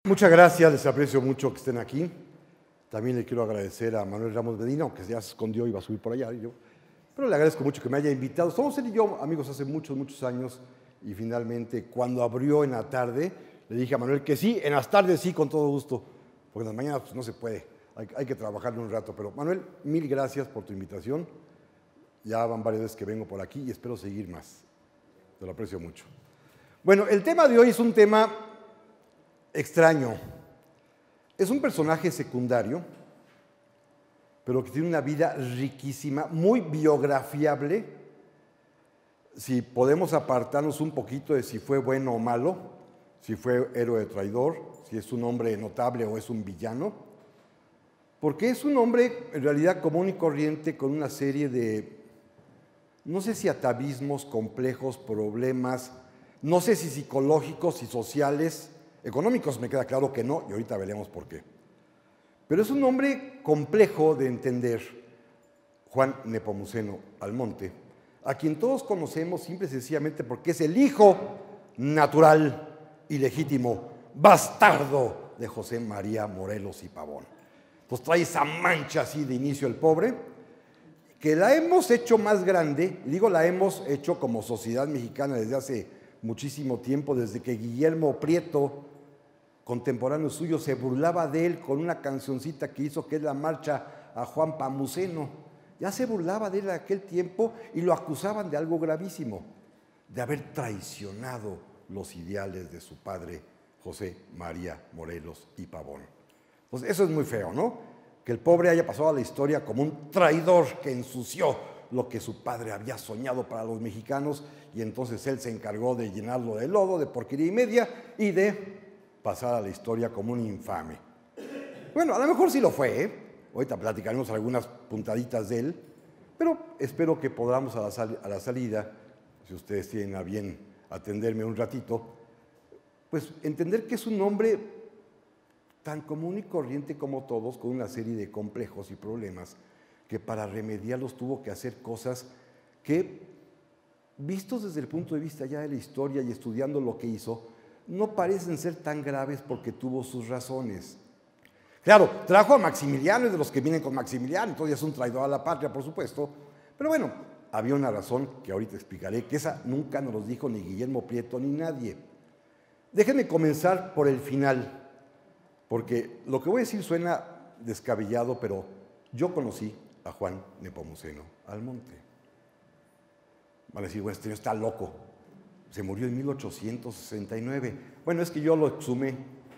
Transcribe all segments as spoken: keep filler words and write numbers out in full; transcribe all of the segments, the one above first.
Muchas gracias, les aprecio mucho que estén aquí. También le quiero agradecer a Manuel Ramos Medina, aunque ya se escondió y va a subir por allá. Yo, pero le agradezco mucho que me haya invitado. Somos él y yo amigos hace muchos, muchos años y finalmente cuando abrió en la tarde, le dije a Manuel que sí, en las tardes sí, con todo gusto, porque en las mañanas pues, no se puede, hay, hay que trabajarle un rato. Pero Manuel, mil gracias por tu invitación. Ya van varias veces que vengo por aquí y espero seguir más. Te lo aprecio mucho. Bueno, el tema de hoy es un tema extraño. Es un personaje secundario, pero que tiene una vida riquísima, muy biografiable. Si podemos apartarnos un poquito de si fue bueno o malo, si fue héroe o traidor, si es un hombre notable o es un villano, porque es un hombre en realidad común y corriente con una serie de, no sé si atavismos, complejos, problemas, no sé si psicológicos y sociales, económicos me queda claro que no, y ahorita veremos por qué. Pero es un hombre complejo de entender, Juan Nepomuceno Almonte, a quien todos conocemos simple y sencillamente porque es el hijo natural y legítimo, bastardo de José María Morelos y Pavón. Pues trae esa mancha así de inicio el pobre, que la hemos hecho más grande, y digo la hemos hecho como sociedad mexicana desde hace muchísimo tiempo, desde que Guillermo Prieto, contemporáneo suyo, se burlaba de él con una cancioncita que hizo que es la marcha a Juan Pamuceno. Ya se burlaba de él en aquel tiempo y lo acusaban de algo gravísimo, de haber traicionado los ideales de su padre José María Morelos y Pavón. Entonces eso es muy feo, ¿no? Que el pobre haya pasado a la historia como un traidor que ensució lo que su padre había soñado para los mexicanos y entonces él se encargó de llenarlo de lodo, de porquería y media y de pasar a la historia como un infame. Bueno, a lo mejor sí lo fue, ¿eh? Ahorita platicaremos algunas puntaditas de él, pero espero que podamos a la, sal a la salida, si ustedes tienen a bien atenderme un ratito, pues entender que es un hombre tan común y corriente como todos, con una serie de complejos y problemas, que para remediarlos tuvo que hacer cosas que, vistos desde el punto de vista ya de la historia y estudiando lo que hizo, no parecen ser tan graves porque tuvo sus razones. Claro, trajo a Maximiliano, es de los que vienen con Maximiliano, entonces es un traidor a la patria, por supuesto, pero bueno, había una razón que ahorita explicaré, que esa nunca nos los dijo ni Guillermo Prieto ni nadie. Déjenme comenzar por el final, porque lo que voy a decir suena descabellado, pero yo conocí a Juan Nepomuceno Almonte. Van a decir, bueno, este señor está loco. Se murió en mil ochocientos sesenta y nueve. Bueno, es que yo lo exhumé.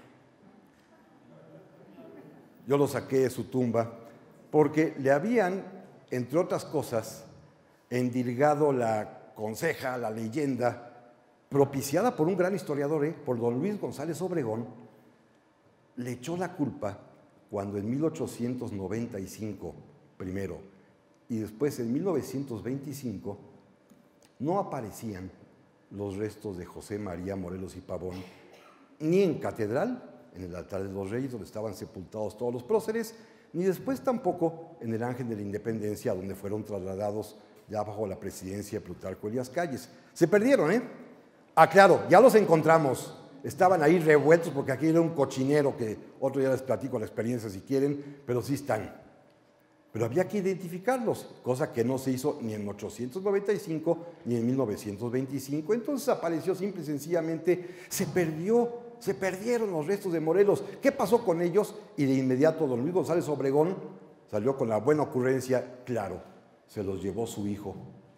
Yo lo saqué de su tumba porque le habían, entre otras cosas, endilgado la conseja, la leyenda, propiciada por un gran historiador, ¿eh? por don Luis González Obregón, le echó la culpa cuando en mil ochocientos noventa y cinco, primero, y después en mil novecientos veinticinco, no aparecían los restos de José María Morelos y Pavón, ni en catedral, en el altar de los Reyes, donde estaban sepultados todos los próceres, ni después tampoco en el Ángel de la Independencia, donde fueron trasladados ya bajo la presidencia de Plutarco Elías Calles. Se perdieron, ¿eh? Ah, claro, ya los encontramos. Estaban ahí revueltos porque aquí era un cochinero que otro día les platico la experiencia si quieren, pero sí están. Pero había que identificarlos, cosa que no se hizo ni en ochocientos noventa y cinco ni en mil novecientos veinticinco. Entonces apareció simple y sencillamente, se perdió, se perdieron los restos de Morelos. ¿Qué pasó con ellos? Y de inmediato don Luis González Obregón salió con la buena ocurrencia, claro, se los llevó su hijo.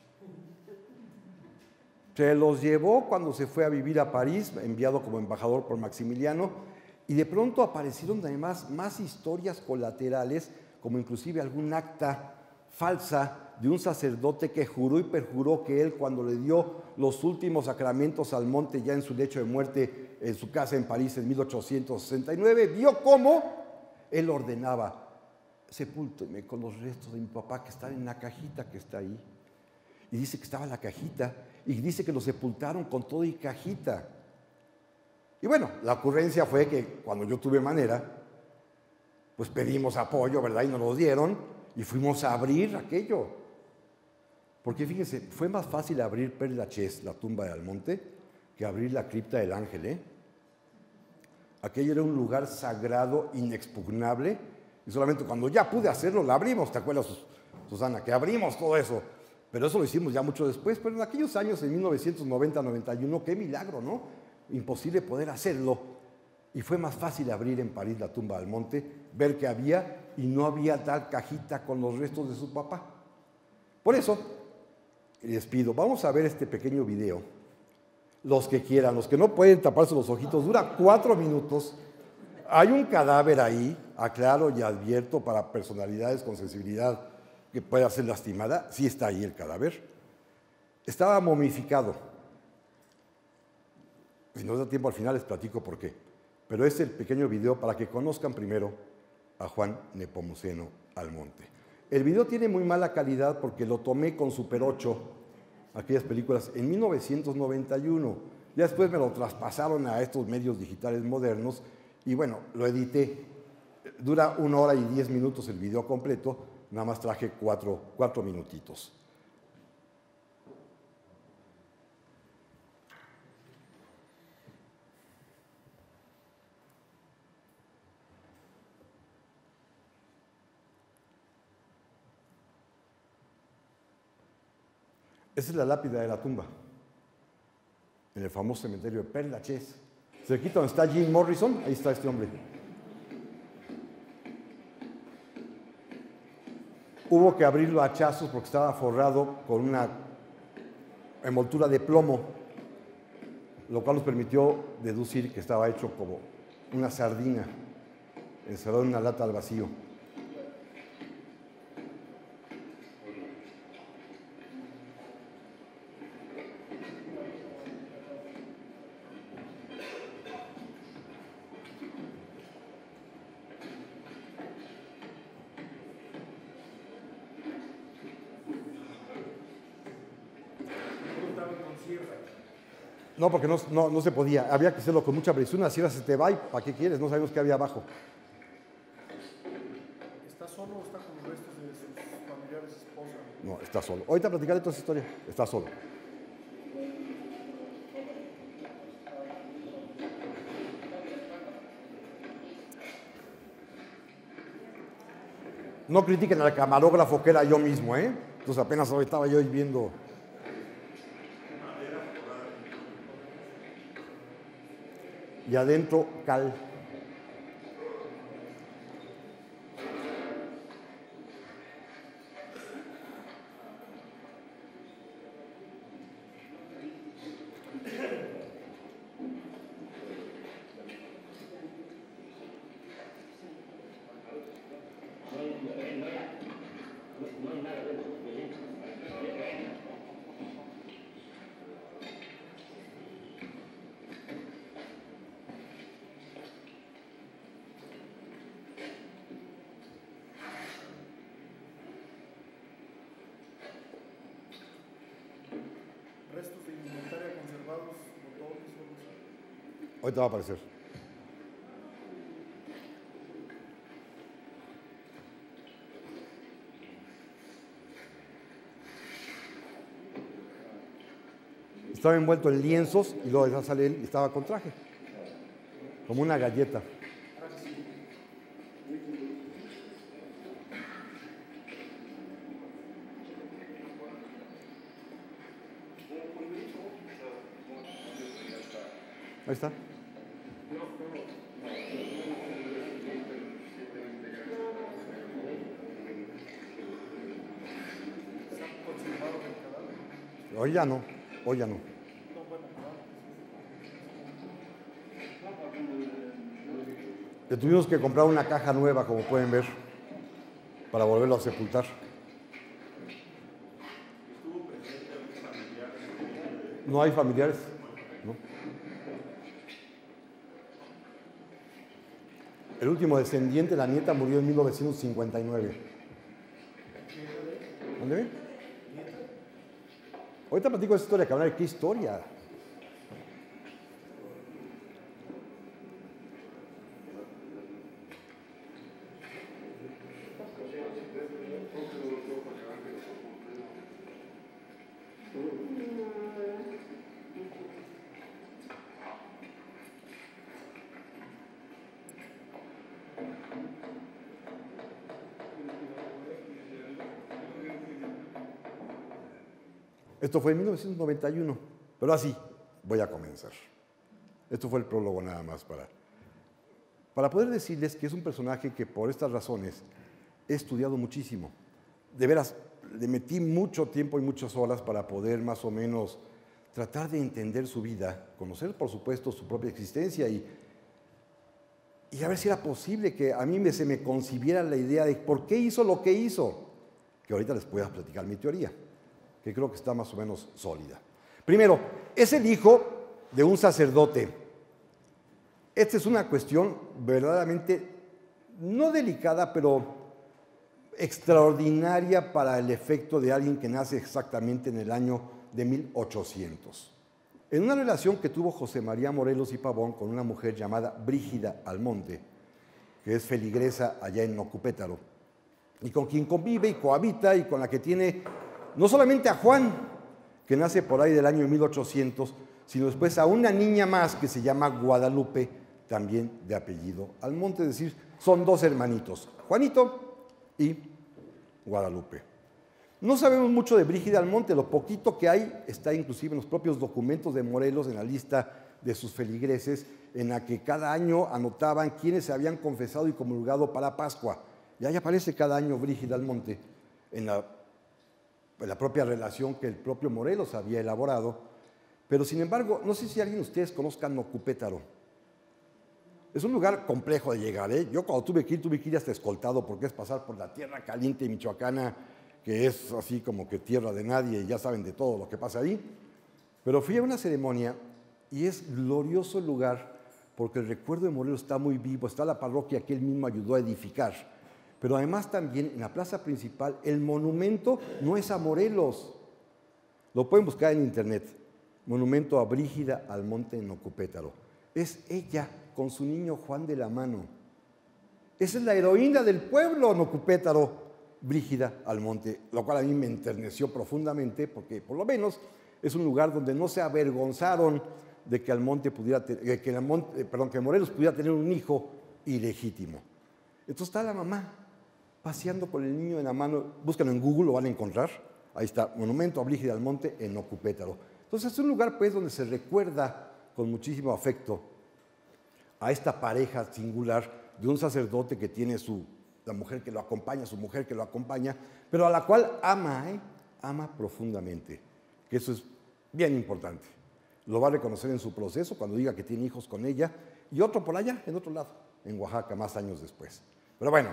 Se los llevó cuando se fue a vivir a París, enviado como embajador por Maximiliano, y de pronto aparecieron además más historias colaterales, como inclusive algún acta falsa de un sacerdote que juró y perjuró que él, cuando le dio los últimos sacramentos al monte ya en su lecho de muerte en su casa en París en mil ochocientos sesenta y nueve, vio cómo él ordenaba: sepúlteme con los restos de mi papá que están en la cajita que está ahí. Y dice que estaba en la cajita, y dice que lo sepultaron con todo y cajita. Y bueno, la ocurrencia fue que cuando yo tuve manera, pues pedimos apoyo, ¿verdad? Y nos lo dieron, y fuimos a abrir aquello. Porque fíjense, fue más fácil abrir Père Lachaise, la tumba de Almonte, que abrir la cripta del Ángel, ¿eh? Aquello era un lugar sagrado, inexpugnable, y solamente cuando ya pude hacerlo, la abrimos, ¿te acuerdas, Susana? Que abrimos todo eso, pero eso lo hicimos ya mucho después, pero en aquellos años, en mil novecientos noventa noventa y uno, qué milagro, ¿no? Imposible poder hacerlo, y fue más fácil abrir en París la tumba del monte, ver que había, y no había tal cajita con los restos de su papá. Por eso, les pido, vamos a ver este pequeño video. Los que quieran, los que no pueden taparse los ojitos, dura cuatro minutos. Hay un cadáver ahí, aclaro y advierto para personalidades con sensibilidad que pueda ser lastimada. Sí está ahí el cadáver. Estaba momificado. Si nos da tiempo al final les platico por qué. Pero este es el pequeño video para que conozcan primero a Juan Nepomuceno Almonte. El video tiene muy mala calidad porque lo tomé con Super ocho, aquellas películas, en mil novecientos noventa y uno. Ya después me lo traspasaron a estos medios digitales modernos y bueno, lo edité. Dura una hora y diez minutos el video completo, nada más traje cuatro, cuatro minutitos. Esa es la lápida de la tumba, en el famoso cementerio de Père Lachaise. Cerquita donde está Jim Morrison, ahí está este hombre. Hubo que abrirlo a hachazos porque estaba forrado con una envoltura de plomo, lo cual nos permitió deducir que estaba hecho como una sardina encerrado en una lata al vacío. No, porque no, no, no se podía, había que hacerlo con mucha presión, una sierra se te va y ¿para qué quieres? No sabemos qué había abajo. ¿Está solo o está con los restos de sus familiares, esposa? No, está solo. Ahorita platicaré toda esa historia, está solo. No critiquen al camarógrafo que era yo mismo, ¿eh? Entonces apenas hoy estaba yo viendo. Y adentro, cal. Restos de indumentaria conservados, botones, algo así. Ahorita va a aparecer. Estaba envuelto en lienzos y luego sale él y estaba con traje, como una galleta. Ahí está. Hoy ya no, hoy ya no. Le tuvimos que comprar una caja nueva, como pueden ver, para volverlo a sepultar. No hay familiares, ¿no? El último descendiente, la nieta, murió en mil novecientos cincuenta y nueve. ¿Dónde ve? Ahorita platico esa historia, cabrón. ¿Qué historia? Esto fue en mil novecientos noventa y uno, pero así voy a comenzar. Esto fue el prólogo nada más para, para poder decirles que es un personaje que por estas razones he estudiado muchísimo. De veras, le metí mucho tiempo y muchas horas para poder más o menos tratar de entender su vida, conocer por supuesto su propia existencia y, y a ver si era posible que a mí me, se me concibiera la idea de por qué hizo lo que hizo, que ahorita les pueda platicar mi teoría, que creo que está más o menos sólida. Primero, es el hijo de un sacerdote. Esta es una cuestión verdaderamente no delicada, pero extraordinaria para el efecto de alguien que nace exactamente en el año de mil ochocientos. En una relación que tuvo José María Morelos y Pavón con una mujer llamada Brígida Almonte, que es feligresa allá en Nocupétaro, y con quien convive y cohabita y con la que tiene no solamente a Juan, que nace por ahí del año mil ochocientos, sino después a una niña más que se llama Guadalupe, también de apellido Almonte, es decir, son dos hermanitos, Juanito y Guadalupe. No sabemos mucho de Brígida Almonte, lo poquito que hay está inclusive en los propios documentos de Morelos, en la lista de sus feligreses, en la que cada año anotaban quiénes se habían confesado y comulgado para Pascua. Y ahí aparece cada año Brígida Almonte, en la, en la propia relación que el propio Morelos había elaborado. Pero sin embargo, no sé si alguien de ustedes conozcan Nocupétaro. Es un lugar complejo de llegar, ¿eh? Yo cuando tuve que ir, tuve que ir hasta escoltado porque es pasar por la tierra caliente michoacana, que es así como que tierra de nadie y ya saben de todo lo que pasa ahí. Pero fui a una ceremonia y es glorioso el lugar porque el recuerdo de Morelos está muy vivo, está la parroquia que él mismo ayudó a edificar. Pero además también en la plaza principal el monumento no es a Morelos. Lo pueden buscar en internet. Monumento a Brígida Almonte en Nocupétaro. Es ella con su niño Juan de la mano. Esa es la heroína del pueblo Nocupétaro, Brígida Almonte, lo cual a mí me enterneció profundamente porque por lo menos es un lugar donde no se avergonzaron de que Almonte pudiera que, que, Almonte, perdón, que Morelos pudiera tener un hijo ilegítimo. Entonces está la mamá paseando con el niño en la mano, búsquenlo en Google, lo van a encontrar, ahí está, Monumento a Brígida Almonte en Nocupétaro. Entonces es un lugar pues donde se recuerda con muchísimo afecto a esta pareja singular de un sacerdote que tiene su, la mujer que lo acompaña, su mujer que lo acompaña, pero a la cual ama, ¿eh? ama profundamente, que eso es bien importante. Lo va a reconocer en su proceso cuando diga que tiene hijos con ella, y otro por allá, en otro lado, en Oaxaca, más años después. Pero bueno,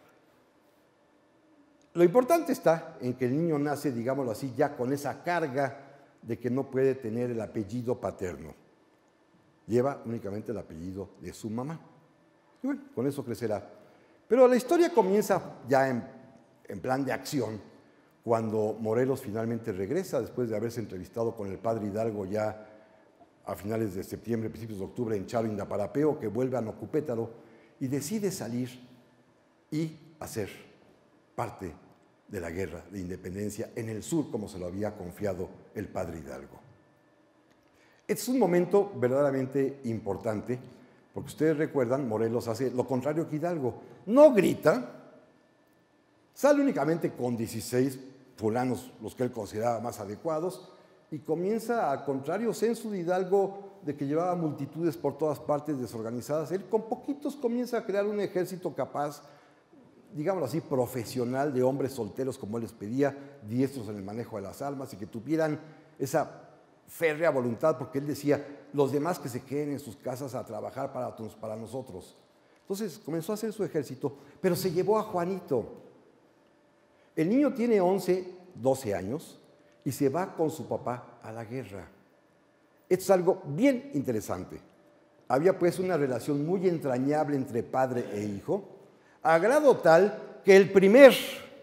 lo importante está en que el niño nace, digámoslo así, ya con esa carga de que no puede tener el apellido paterno. Lleva únicamente el apellido de su mamá. Y bueno, con eso crecerá. Pero la historia comienza ya en, en plan de acción, cuando Morelos finalmente regresa, después de haberse entrevistado con el padre Hidalgo ya a finales de septiembre, principios de octubre, en Charo Indaparapeo, que vuelve a Nocupétaro y decide salir y hacer parte de la guerra de independencia en el sur, como se lo había confiado el padre Hidalgo. Este es un momento verdaderamente importante, porque ustedes recuerdan, Morelos hace lo contrario que Hidalgo. No grita, sale únicamente con dieciséis fulanos, los que él consideraba más adecuados, y comienza, al contrario censo de Hidalgo, de que llevaba multitudes por todas partes desorganizadas, él con poquitos comienza a crear un ejército capaz, digámoslo así, profesional, de hombres solteros, como él les pedía, diestros en el manejo de las armas, y que tuvieran esa férrea voluntad, porque él decía, los demás que se queden en sus casas a trabajar para, para nosotros. Entonces comenzó a hacer su ejército, pero se llevó a Juanito. El niño tiene once, doce años y se va con su papá a la guerra. Esto es algo bien interesante. Había pues una relación muy entrañable entre padre e hijo, a grado tal que el primer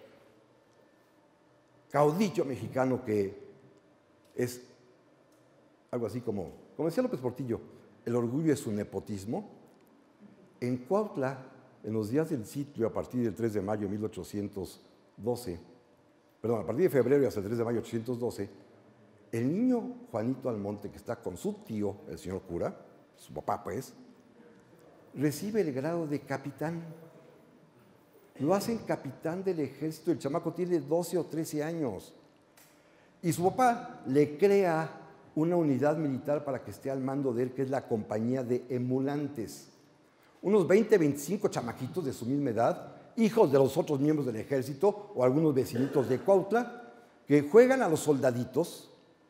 caudillo mexicano, que es algo así como, como decía López Portillo, el orgullo es su nepotismo, en Cuautla, en los días del sitio, a partir del tres de mayo de mil ochocientos doce, perdón, a partir de febrero y hasta el tres de mayo de mil ochocientos doce, el niño Juanito Almonte, que está con su tío, el señor cura, su papá pues, recibe el grado de capitán. Lo hacen capitán del ejército, el chamaco tiene doce o trece años. Y su papá le crea una unidad militar para que esté al mando de él, que es la compañía de emulantes. Unos veinte, veinticinco chamaquitos de su misma edad, hijos de los otros miembros del ejército o algunos vecinitos de Cuautla, que juegan a los soldaditos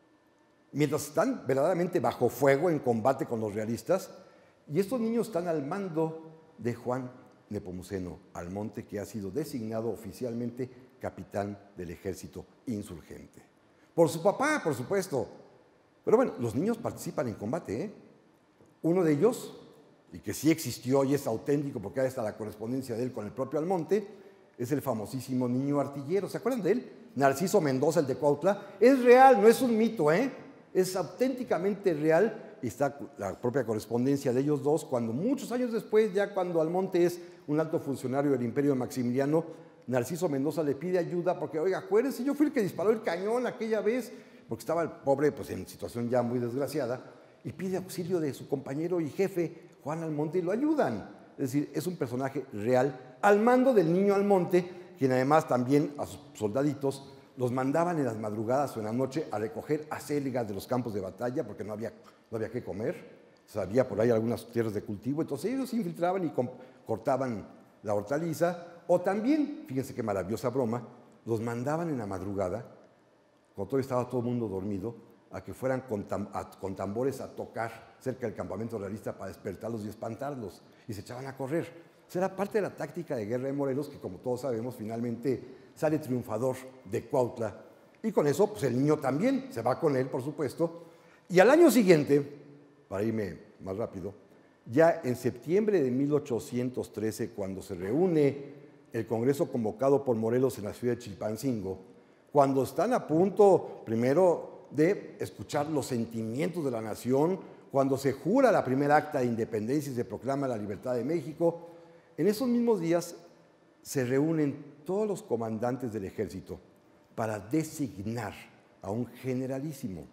mientras están verdaderamente bajo fuego en combate con los realistas, y estos niños están al mando de Juan Nepomuceno Almonte, que ha sido designado oficialmente capitán del ejército insurgente. Por su papá, por supuesto. Pero bueno, los niños participan en combate, ¿eh? Uno de ellos, y que sí existió y es auténtico porque ahí está la correspondencia de él con el propio Almonte, es el famosísimo niño artillero. ¿Se acuerdan de él? Narciso Mendoza, el de Cuautla. Es real, no es un mito, ¿eh? Es auténticamente real. Y está la propia correspondencia de ellos dos, cuando muchos años después, ya cuando Almonte es un alto funcionario del imperio de Maximiliano, Narciso Mendoza le pide ayuda porque, oiga, acuérdense, yo fui el que disparó el cañón aquella vez, porque estaba el pobre pues, en situación ya muy desgraciada, y pide auxilio de su compañero y jefe, Juan Almonte, y lo ayudan. Es decir, es un personaje real, al mando del niño Almonte, quien además también a sus soldaditos los mandaban en las madrugadas o en la noche a recoger acelgas de los campos de batalla, porque no había, no había qué comer, o sea, había por ahí algunas tierras de cultivo, entonces ellos se infiltraban y cortaban la hortaliza, o también, fíjense qué maravillosa broma, los mandaban en la madrugada, cuando todavía estaba todo el mundo dormido, a que fueran con, tam a, con tambores a tocar cerca del campamento realista para despertarlos y espantarlos, y se echaban a correr. O sea, era parte de la táctica de guerra de Morelos, que como todos sabemos, finalmente sale triunfador de Cuautla, y con eso, pues el niño también se va con él, por supuesto, y al año siguiente, para irme más rápido, ya en septiembre de mil ochocientos trece, cuando se reúne el Congreso convocado por Morelos en la ciudad de Chilpancingo, cuando están a punto, primero, de escuchar los sentimientos de la nación, cuando se jura la primera acta de independencia y se proclama la libertad de México, en esos mismos días se reúnen todos los comandantes del ejército para designar a un generalísimo.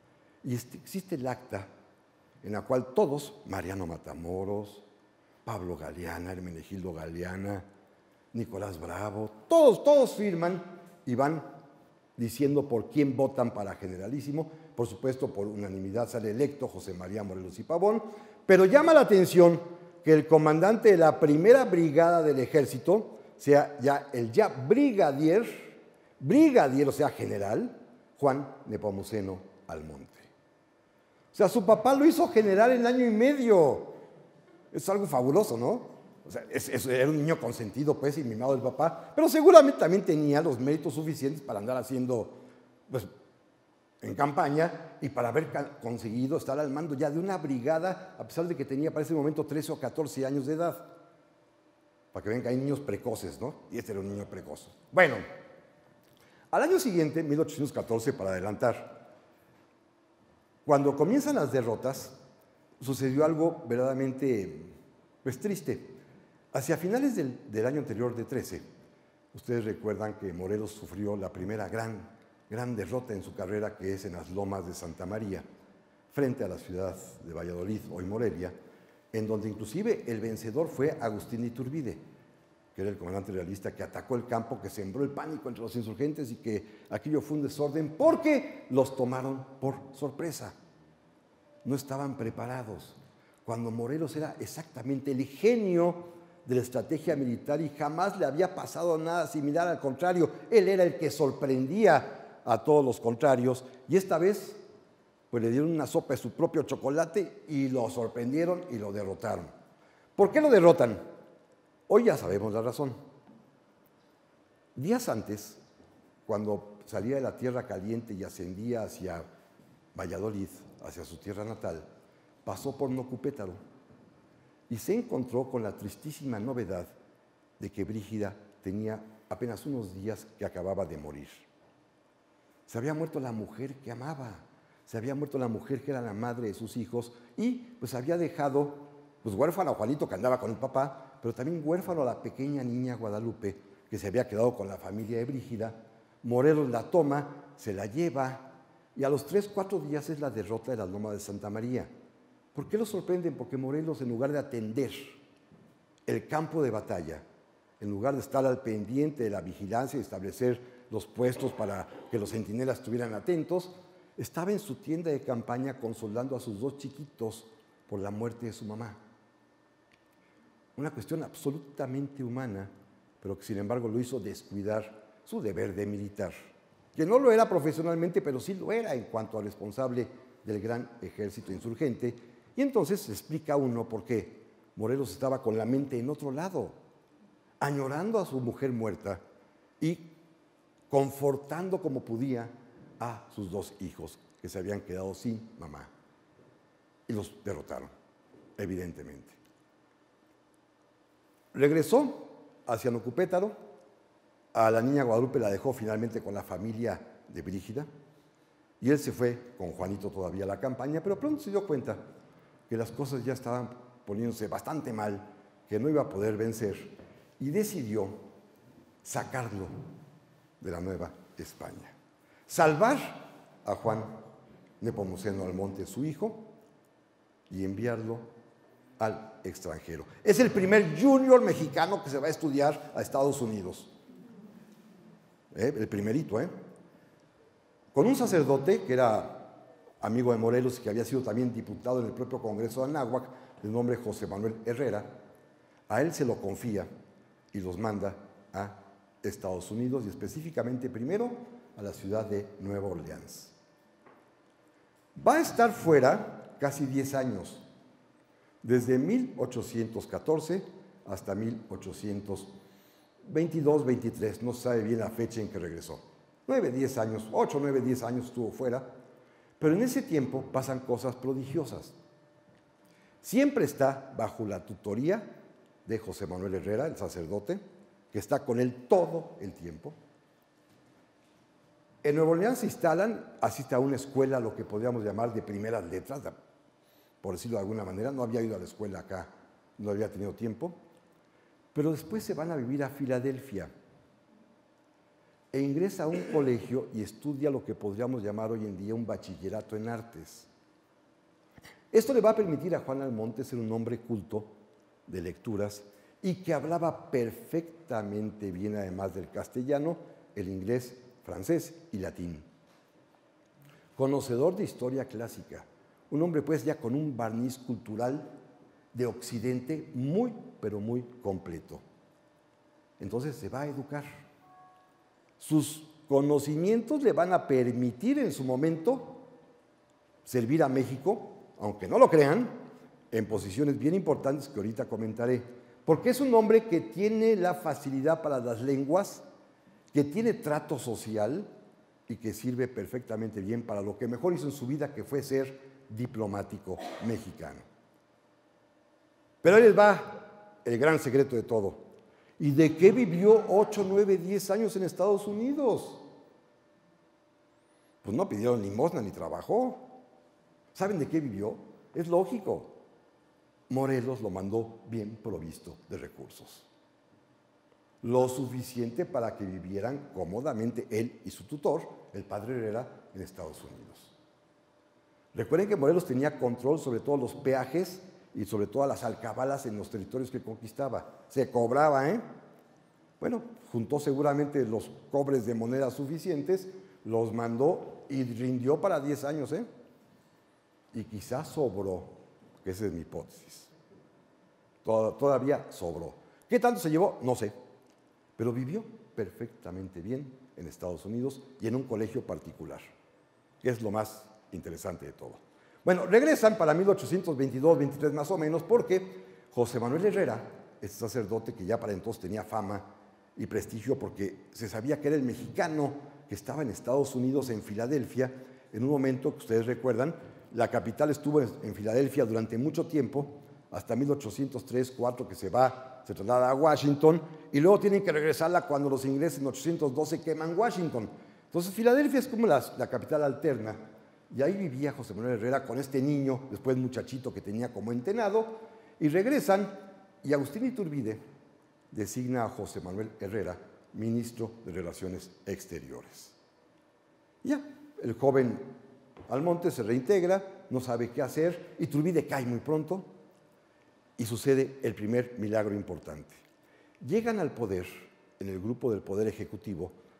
Y existe el acta en la cual todos, Mariano Matamoros, Pablo Galeana, Hermenegildo Galeana, Nicolás Bravo, todos, todos firman y van diciendo por quién votan para generalísimo. Por supuesto, por unanimidad sale electo José María Morelos y Pavón, pero llama la atención que el comandante de la primera brigada del ejército sea ya el ya brigadier, brigadier, o sea, general, Juan Nepomuceno Almonte. O sea, su papá lo hizo general en año y medio. Es algo fabuloso, ¿no? O sea, es, es, era un niño consentido, pues, y mimado del papá, pero seguramente también tenía los méritos suficientes para andar haciendo, pues, en campaña y para haber conseguido estar al mando ya de una brigada, a pesar de que tenía para ese momento trece o catorce años de edad. Para que vean que hay niños precoces, ¿no? Y este era un niño precoz. Bueno, al año siguiente, mil ochocientos catorce, para adelantar, cuando comienzan las derrotas, sucedió algo verdaderamente, pues, triste. Hacia finales del, del año anterior de trece, ustedes recuerdan que Morelos sufrió la primera gran, gran derrota en su carrera, que es en las Lomas de Santa María, frente a la ciudad de Valladolid, hoy Morelia, en donde inclusive el vencedor fue Agustín de Iturbide, que era el comandante realista que atacó el campo, que sembró el pánico entre los insurgentes y que aquello fue un desorden porque los tomaron por sorpresa. No estaban preparados. Cuando Morelos era exactamente el genio de la estrategia militar y jamás le había pasado nada similar, al contrario, él era el que sorprendía a todos los contrarios, y esta vez pues le dieron una sopa de su propio chocolate y lo sorprendieron y lo derrotaron. ¿Por qué lo derrotan? Hoy ya sabemos la razón. Días antes, cuando salía de la tierra caliente y ascendía hacia Valladolid, hacia su tierra natal, pasó por Nocupétaro y se encontró con la tristísima novedad de que Brígida tenía apenas unos días que acababa de morir. Se había muerto la mujer que amaba, se había muerto la mujer que era la madre de sus hijos y pues había dejado pues, huérfano a Juanito, que andaba con el papá, pero también huérfano a la pequeña niña Guadalupe, que se había quedado con la familia de Brígida. Morelos la toma, se la lleva y a los tres, cuatro días es la derrota de las Lomas de Santa María. ¿Por qué lo sorprenden? Porque Morelos, en lugar de atender el campo de batalla, en lugar de estar al pendiente de la vigilancia y establecer los puestos para que los centinelas estuvieran atentos, estaba en su tienda de campaña consolando a sus dos chiquitos por la muerte de su mamá. Una cuestión absolutamente humana, pero que sin embargo lo hizo descuidar su deber de militar, que no lo era profesionalmente, pero sí lo era en cuanto al responsable del gran ejército insurgente. Y entonces se explica uno por qué Morelos estaba con la mente en otro lado, añorando a su mujer muerta y confortando como podía a sus dos hijos que se habían quedado sin mamá. Y los derrotaron, evidentemente. Regresó hacia Nocupétaro. A la niña Guadalupe la dejó finalmente con la familia de Brígida y él se fue con Juanito todavía a la campaña, pero pronto se dio cuenta que las cosas ya estaban poniéndose bastante mal, que no iba a poder vencer y decidió sacarlo de la Nueva España. Salvar a Juan Nepomuceno Almonte, su hijo, y enviarlo al extranjero. Es el primer junior mexicano que se va a estudiar a Estados Unidos. ¿Eh? El primerito, ¿eh? Con un sacerdote que era amigo de Morelos y que había sido también diputado en el propio Congreso de Anáhuac, de nombre José Manuel Herrera. A él se lo confía y los manda a Estados Unidos y específicamente primero a la ciudad de Nueva Orleans. Va a estar fuera casi diez años, desde mil ochocientos catorce hasta mil ochocientos veintidós, veintitrés, no se sabe bien la fecha en que regresó. Nueve, diez años, ocho, nueve, diez años estuvo fuera, pero en ese tiempo pasan cosas prodigiosas. Siempre está bajo la tutoría de José Manuel Herrera, el sacerdote, que está con él todo el tiempo. En Nueva Orleans se instalan, asiste a una escuela, lo que podríamos llamar de primeras letras, por decirlo de alguna manera. No había ido a la escuela acá, no había tenido tiempo. Pero después se van a vivir a Filadelfia e ingresa a un colegio y estudia lo que podríamos llamar hoy en día un bachillerato en artes. Esto le va a permitir a Juan Almonte ser un hombre culto de lecturas y que hablaba perfectamente bien, además del castellano, el inglés, francés y latín. Conocedor de historia clásica, un hombre pues ya con un barniz cultural de Occidente muy, pero muy completo. Entonces se va a educar. Sus conocimientos le van a permitir en su momento servir a México, aunque no lo crean, en posiciones bien importantes que ahorita comentaré, porque es un hombre que tiene la facilidad para las lenguas, que tiene trato social y que sirve perfectamente bien para lo que mejor hizo en su vida, que fue ser diplomático mexicano. Pero ahí les va el gran secreto de todo. ¿Y de qué vivió ocho, nueve, diez años en Estados Unidos? Pues no pidieron limosna ni trabajó. ¿Saben de qué vivió? Es lógico. Morelos lo mandó bien provisto de recursos. Lo suficiente para que vivieran cómodamente él y su tutor, el padre Herrera, en Estados Unidos. Recuerden que Morelos tenía control sobre todos los peajes y sobre todas las alcabalas en los territorios que conquistaba. Se cobraba, ¿eh? Bueno, juntó seguramente los cobres de moneda suficientes, los mandó y rindió para diez años, ¿eh? Y quizás sobró, que esa es mi hipótesis. Todavía sobró. ¿Qué tanto se llevó? No sé. Pero vivió perfectamente bien en Estados Unidos y en un colegio particular, que es lo más interesante de todo. Bueno, regresan para mil ochocientos veintidós, veintitrés más o menos, porque José Manuel Herrera, este sacerdote que ya para entonces tenía fama y prestigio porque se sabía que era el mexicano que estaba en Estados Unidos, en Filadelfia, en un momento que ustedes recuerdan, la capital estuvo en Filadelfia durante mucho tiempo, hasta mil ochocientos tres, cuatro, que se va, se traslada a Washington, y luego tienen que regresarla cuando los ingleses en ochocientos doce queman Washington. Entonces Filadelfia es como la, la capital alterna, y ahí vivía José Manuel Herrera con este niño, después muchachito que tenía como entenado, y regresan, y Agustín Iturbide designa a José Manuel Herrera ministro de Relaciones Exteriores. Ya, el joven Almonte se reintegra, no sabe qué hacer, Iturbide cae muy pronto, y sucede el primer milagro importante. Llegan al poder, en el grupo del Poder Ejecutivo,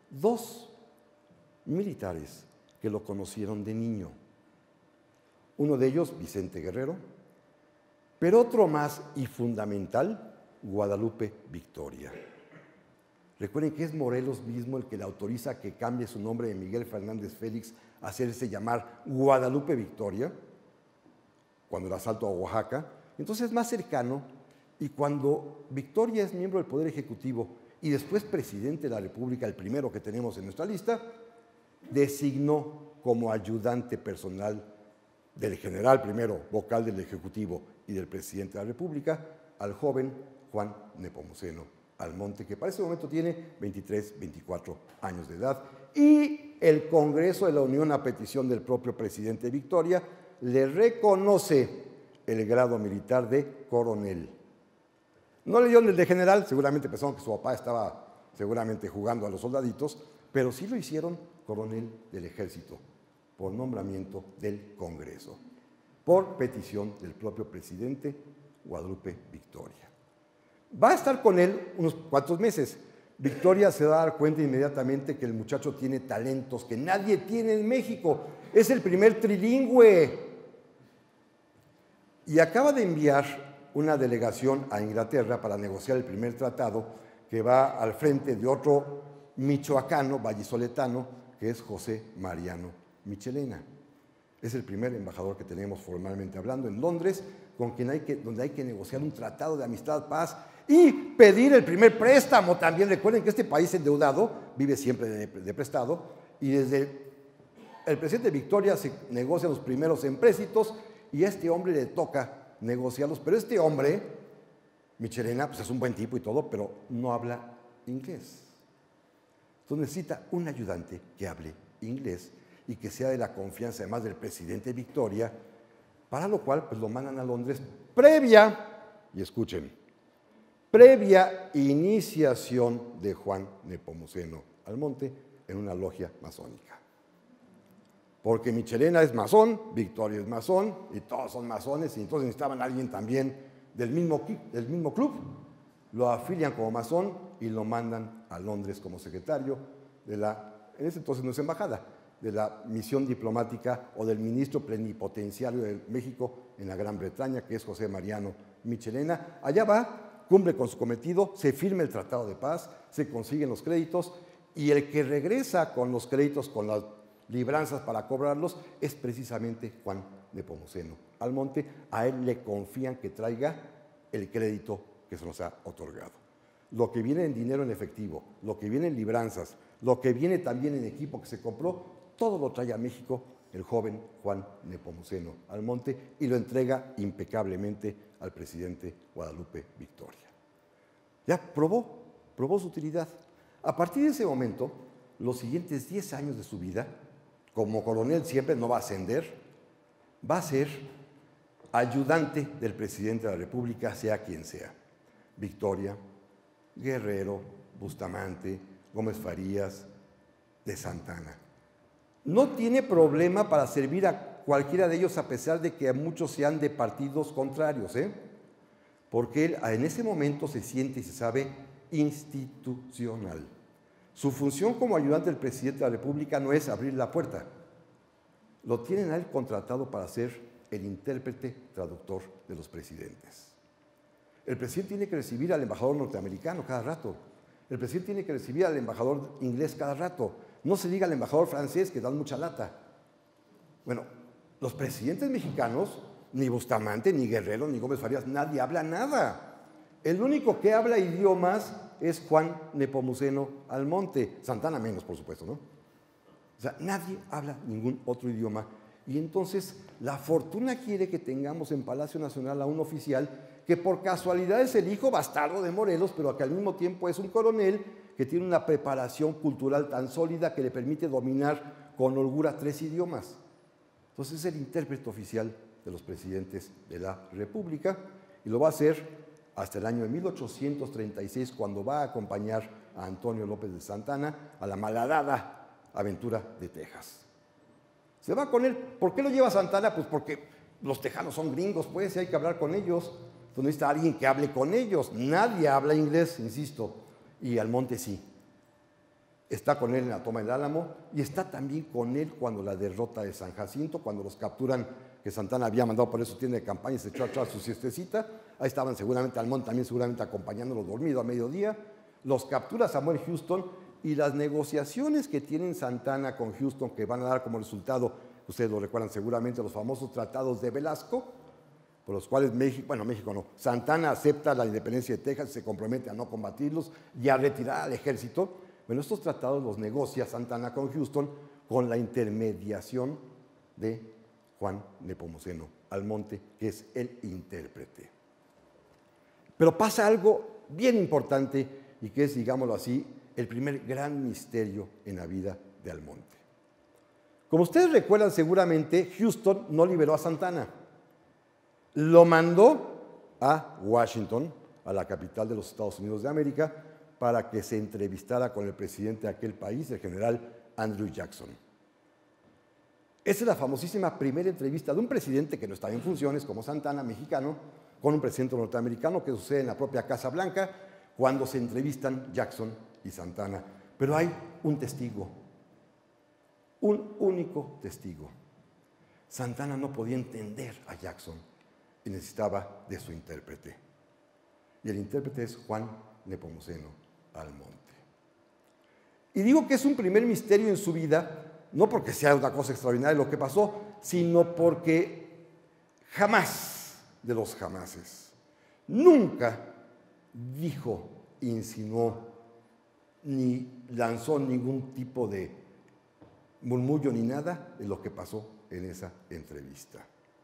dos militares que lo conocieron de niño. Uno de ellos, Vicente Guerrero, pero otro más y fundamental, Guadalupe Victoria. Recuerden que es Morelos mismo el que le autoriza que cambie su nombre de Miguel Fernández Félix a hacerse llamar Guadalupe Victoria, cuando el asalto a Oaxaca. Entonces es más cercano, y cuando Victoria es miembro del Poder Ejecutivo y después presidente de la República, el primero que tenemos en nuestra lista, designó como ayudante personal del general primero, vocal del Ejecutivo y del presidente de la República, al joven Juan Nepomuceno Almonte, que para ese momento tiene veintitrés, veinticuatro años de edad, y el Congreso de la Unión, a petición del propio presidente Victoria, le reconoce el grado militar de coronel. No le dieron el de general, seguramente pensaron que su papá estaba seguramente jugando a los soldaditos, pero sí lo hicieron coronel del ejército, por nombramiento del Congreso, por petición del propio presidente Guadalupe Victoria. Va a estar con él unos cuantos meses. Victoria se va a dar cuenta inmediatamente que el muchacho tiene talentos que nadie tiene en México. Es el primer trilingüe. Y acaba de enviar una delegación a Inglaterra para negociar el primer tratado, que va al frente de otro michoacano, vallisoletano, que es José Mariano Michelena. Es el primer embajador que tenemos formalmente hablando en Londres, con quien hay que, donde hay que negociar un tratado de amistad, paz y pedir el primer préstamo también. Recuerden que este país endeudado vive siempre de, de prestado, y desde el presidente Victoria se negocian los primeros empréstitos y a este hombre le toca negociarlos. Pero este hombre, Michelena, pues es un buen tipo y todo, pero no habla inglés. Entonces necesita un ayudante que hable inglés y que sea de la confianza además del presidente Victoria, para lo cual pues lo mandan a Londres previa, y escuchen, previa iniciación de Juan Nepomuceno Almonte en una logia masónica. Porque Michelena es masón, Victoria es masón, y todos son masones, y entonces necesitaban a alguien también del mismo, del mismo club. Lo afilian como masón y lo mandan a Londres como secretario de la, en ese entonces no es embajada, de la misión diplomática o del ministro plenipotenciario de México en la Gran Bretaña, que es José Mariano Michelena. Allá va, cumple con su cometido, se firma el Tratado de Paz, se consiguen los créditos, y el que regresa con los créditos, con las libranzas para cobrarlos, es precisamente Juan Nepomuceno Almonte. A él le confían que traiga el crédito que se nos ha otorgado. Lo que viene en dinero en efectivo, lo que viene en libranzas, lo que viene también en equipo que se compró, todo lo trae a México el joven Juan Nepomuceno Almonte y lo entrega impecablemente al presidente Guadalupe Victoria. Ya probó, probó su utilidad. A partir de ese momento, los siguientes diez años de su vida, como coronel siempre no va a ascender, va a ser ayudante del presidente de la República, sea quien sea. Victoria, Guerrero, Bustamante, Gómez Farías, de Santana. No tiene problema para servir a cualquiera de ellos, a pesar de que muchos sean de partidos contrarios, ¿eh? Porque él en ese momento se siente y se sabe institucional. Su función como ayudante del presidente de la República no es abrir la puerta. Lo tienen a él contratado para ser el intérprete traductor de los presidentes. El presidente tiene que recibir al embajador norteamericano cada rato. El presidente tiene que recibir al embajador inglés cada rato. No se diga al embajador francés, que dan mucha lata. Bueno, los presidentes mexicanos, ni Bustamante, ni Guerrero, ni Gómez Farías, nadie habla nada. El único que habla idiomas es Juan Nepomuceno Almonte. Santana menos, por supuesto, ¿no? O sea, nadie habla ningún otro idioma. Y entonces la fortuna quiere que tengamos en Palacio Nacional a un oficial que por casualidad es el hijo bastardo de Morelos, pero que al mismo tiempo es un coronel que tiene una preparación cultural tan sólida que le permite dominar con holgura tres idiomas. Entonces es el intérprete oficial de los presidentes de la República, y lo va a hacer hasta el año de mil ochocientos treinta y seis, cuando va a acompañar a Antonio López de Santana a la malhadada aventura de Texas. Se va con él. ¿Por qué lo lleva a Santana? Pues porque los tejanos son gringos, pues, y hay que hablar con ellos. Entonces necesita alguien que hable con ellos. Nadie habla inglés, insisto, y Almonte sí. está con él en la toma del Álamo y está también con él cuando la derrota de San Jacinto, cuando los capturan, que Santana había mandado por eso tienda de campaña y se echó atrás su siestecita. Ahí estaban seguramente Almonte también seguramente acompañándolo dormido a mediodía. Los captura Samuel Houston y las negociaciones que tienen Santana con Houston, que van a dar como resultado, ustedes lo recuerdan seguramente, los famosos tratados de Velasco, por los cuales México, bueno, México no, Santana acepta la independencia de Texas y se compromete a no combatirlos y a retirar al ejército. Bueno, estos tratados los negocia Santana con Houston con la intermediación de Juan Nepomuceno Almonte, que es el intérprete. Pero pasa algo bien importante y que es, digámoslo así, el primer gran misterio en la vida de Almonte. Como ustedes recuerdan seguramente, Houston no liberó a Santana. Lo mandó a Washington, a la capital de los Estados Unidos de América, para que se entrevistara con el presidente de aquel país, el general Andrew Jackson. Esa es la famosísima primera entrevista de un presidente que no estaba en funciones, como Santana, mexicano, con un presidente norteamericano, que sucede en la propia Casa Blanca, cuando se entrevistan Jackson y Santana. Pero hay un testigo, un único testigo. Santana no podía entender a Jackson y necesitaba de su intérprete. Y el intérprete es Juan Nepomuceno Almonte. Y digo que es un primer misterio en su vida, no porque sea una cosa extraordinaria lo que pasó, sino porque jamás de los jamases, nunca dijo, insinuó, ni lanzó ningún tipo de murmullo ni nada de lo que pasó en esa entrevista.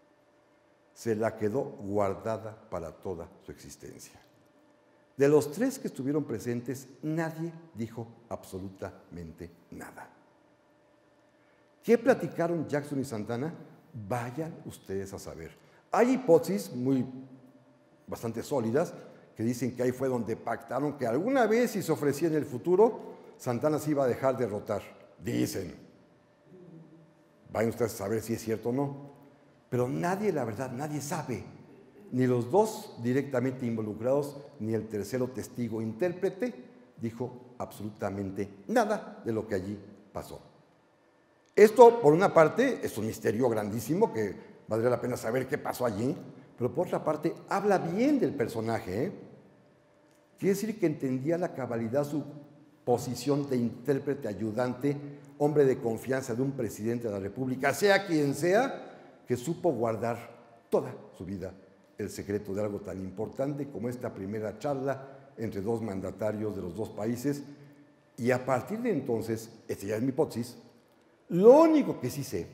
Se la quedó guardada para toda su existencia. De los tres que estuvieron presentes, nadie dijo absolutamente nada. ¿Qué platicaron Jackson y Santana? Vayan ustedes a saber. Hay hipótesis muy, bastante sólidas que dicen que ahí fue donde pactaron que alguna vez, si se ofrecía en el futuro, Santana se iba a dejar derrotar. Dicen. Vayan ustedes a saber si es cierto o no. Pero nadie, la verdad, nadie sabe. Ni los dos directamente involucrados, ni el tercero testigo intérprete, dijo absolutamente nada de lo que allí pasó. Esto, por una parte, es un misterio grandísimo que valdría la pena saber qué pasó allí, pero por otra parte, habla bien del personaje, ¿eh? Quiere decir que entendía la cabalidad su posición de intérprete, ayudante, hombre de confianza de un presidente de la República, sea quien sea, que supo guardar toda su vida el secreto de algo tan importante como esta primera charla entre dos mandatarios de los dos países. Y a partir de entonces, esta ya es mi hipótesis, lo único que sí sé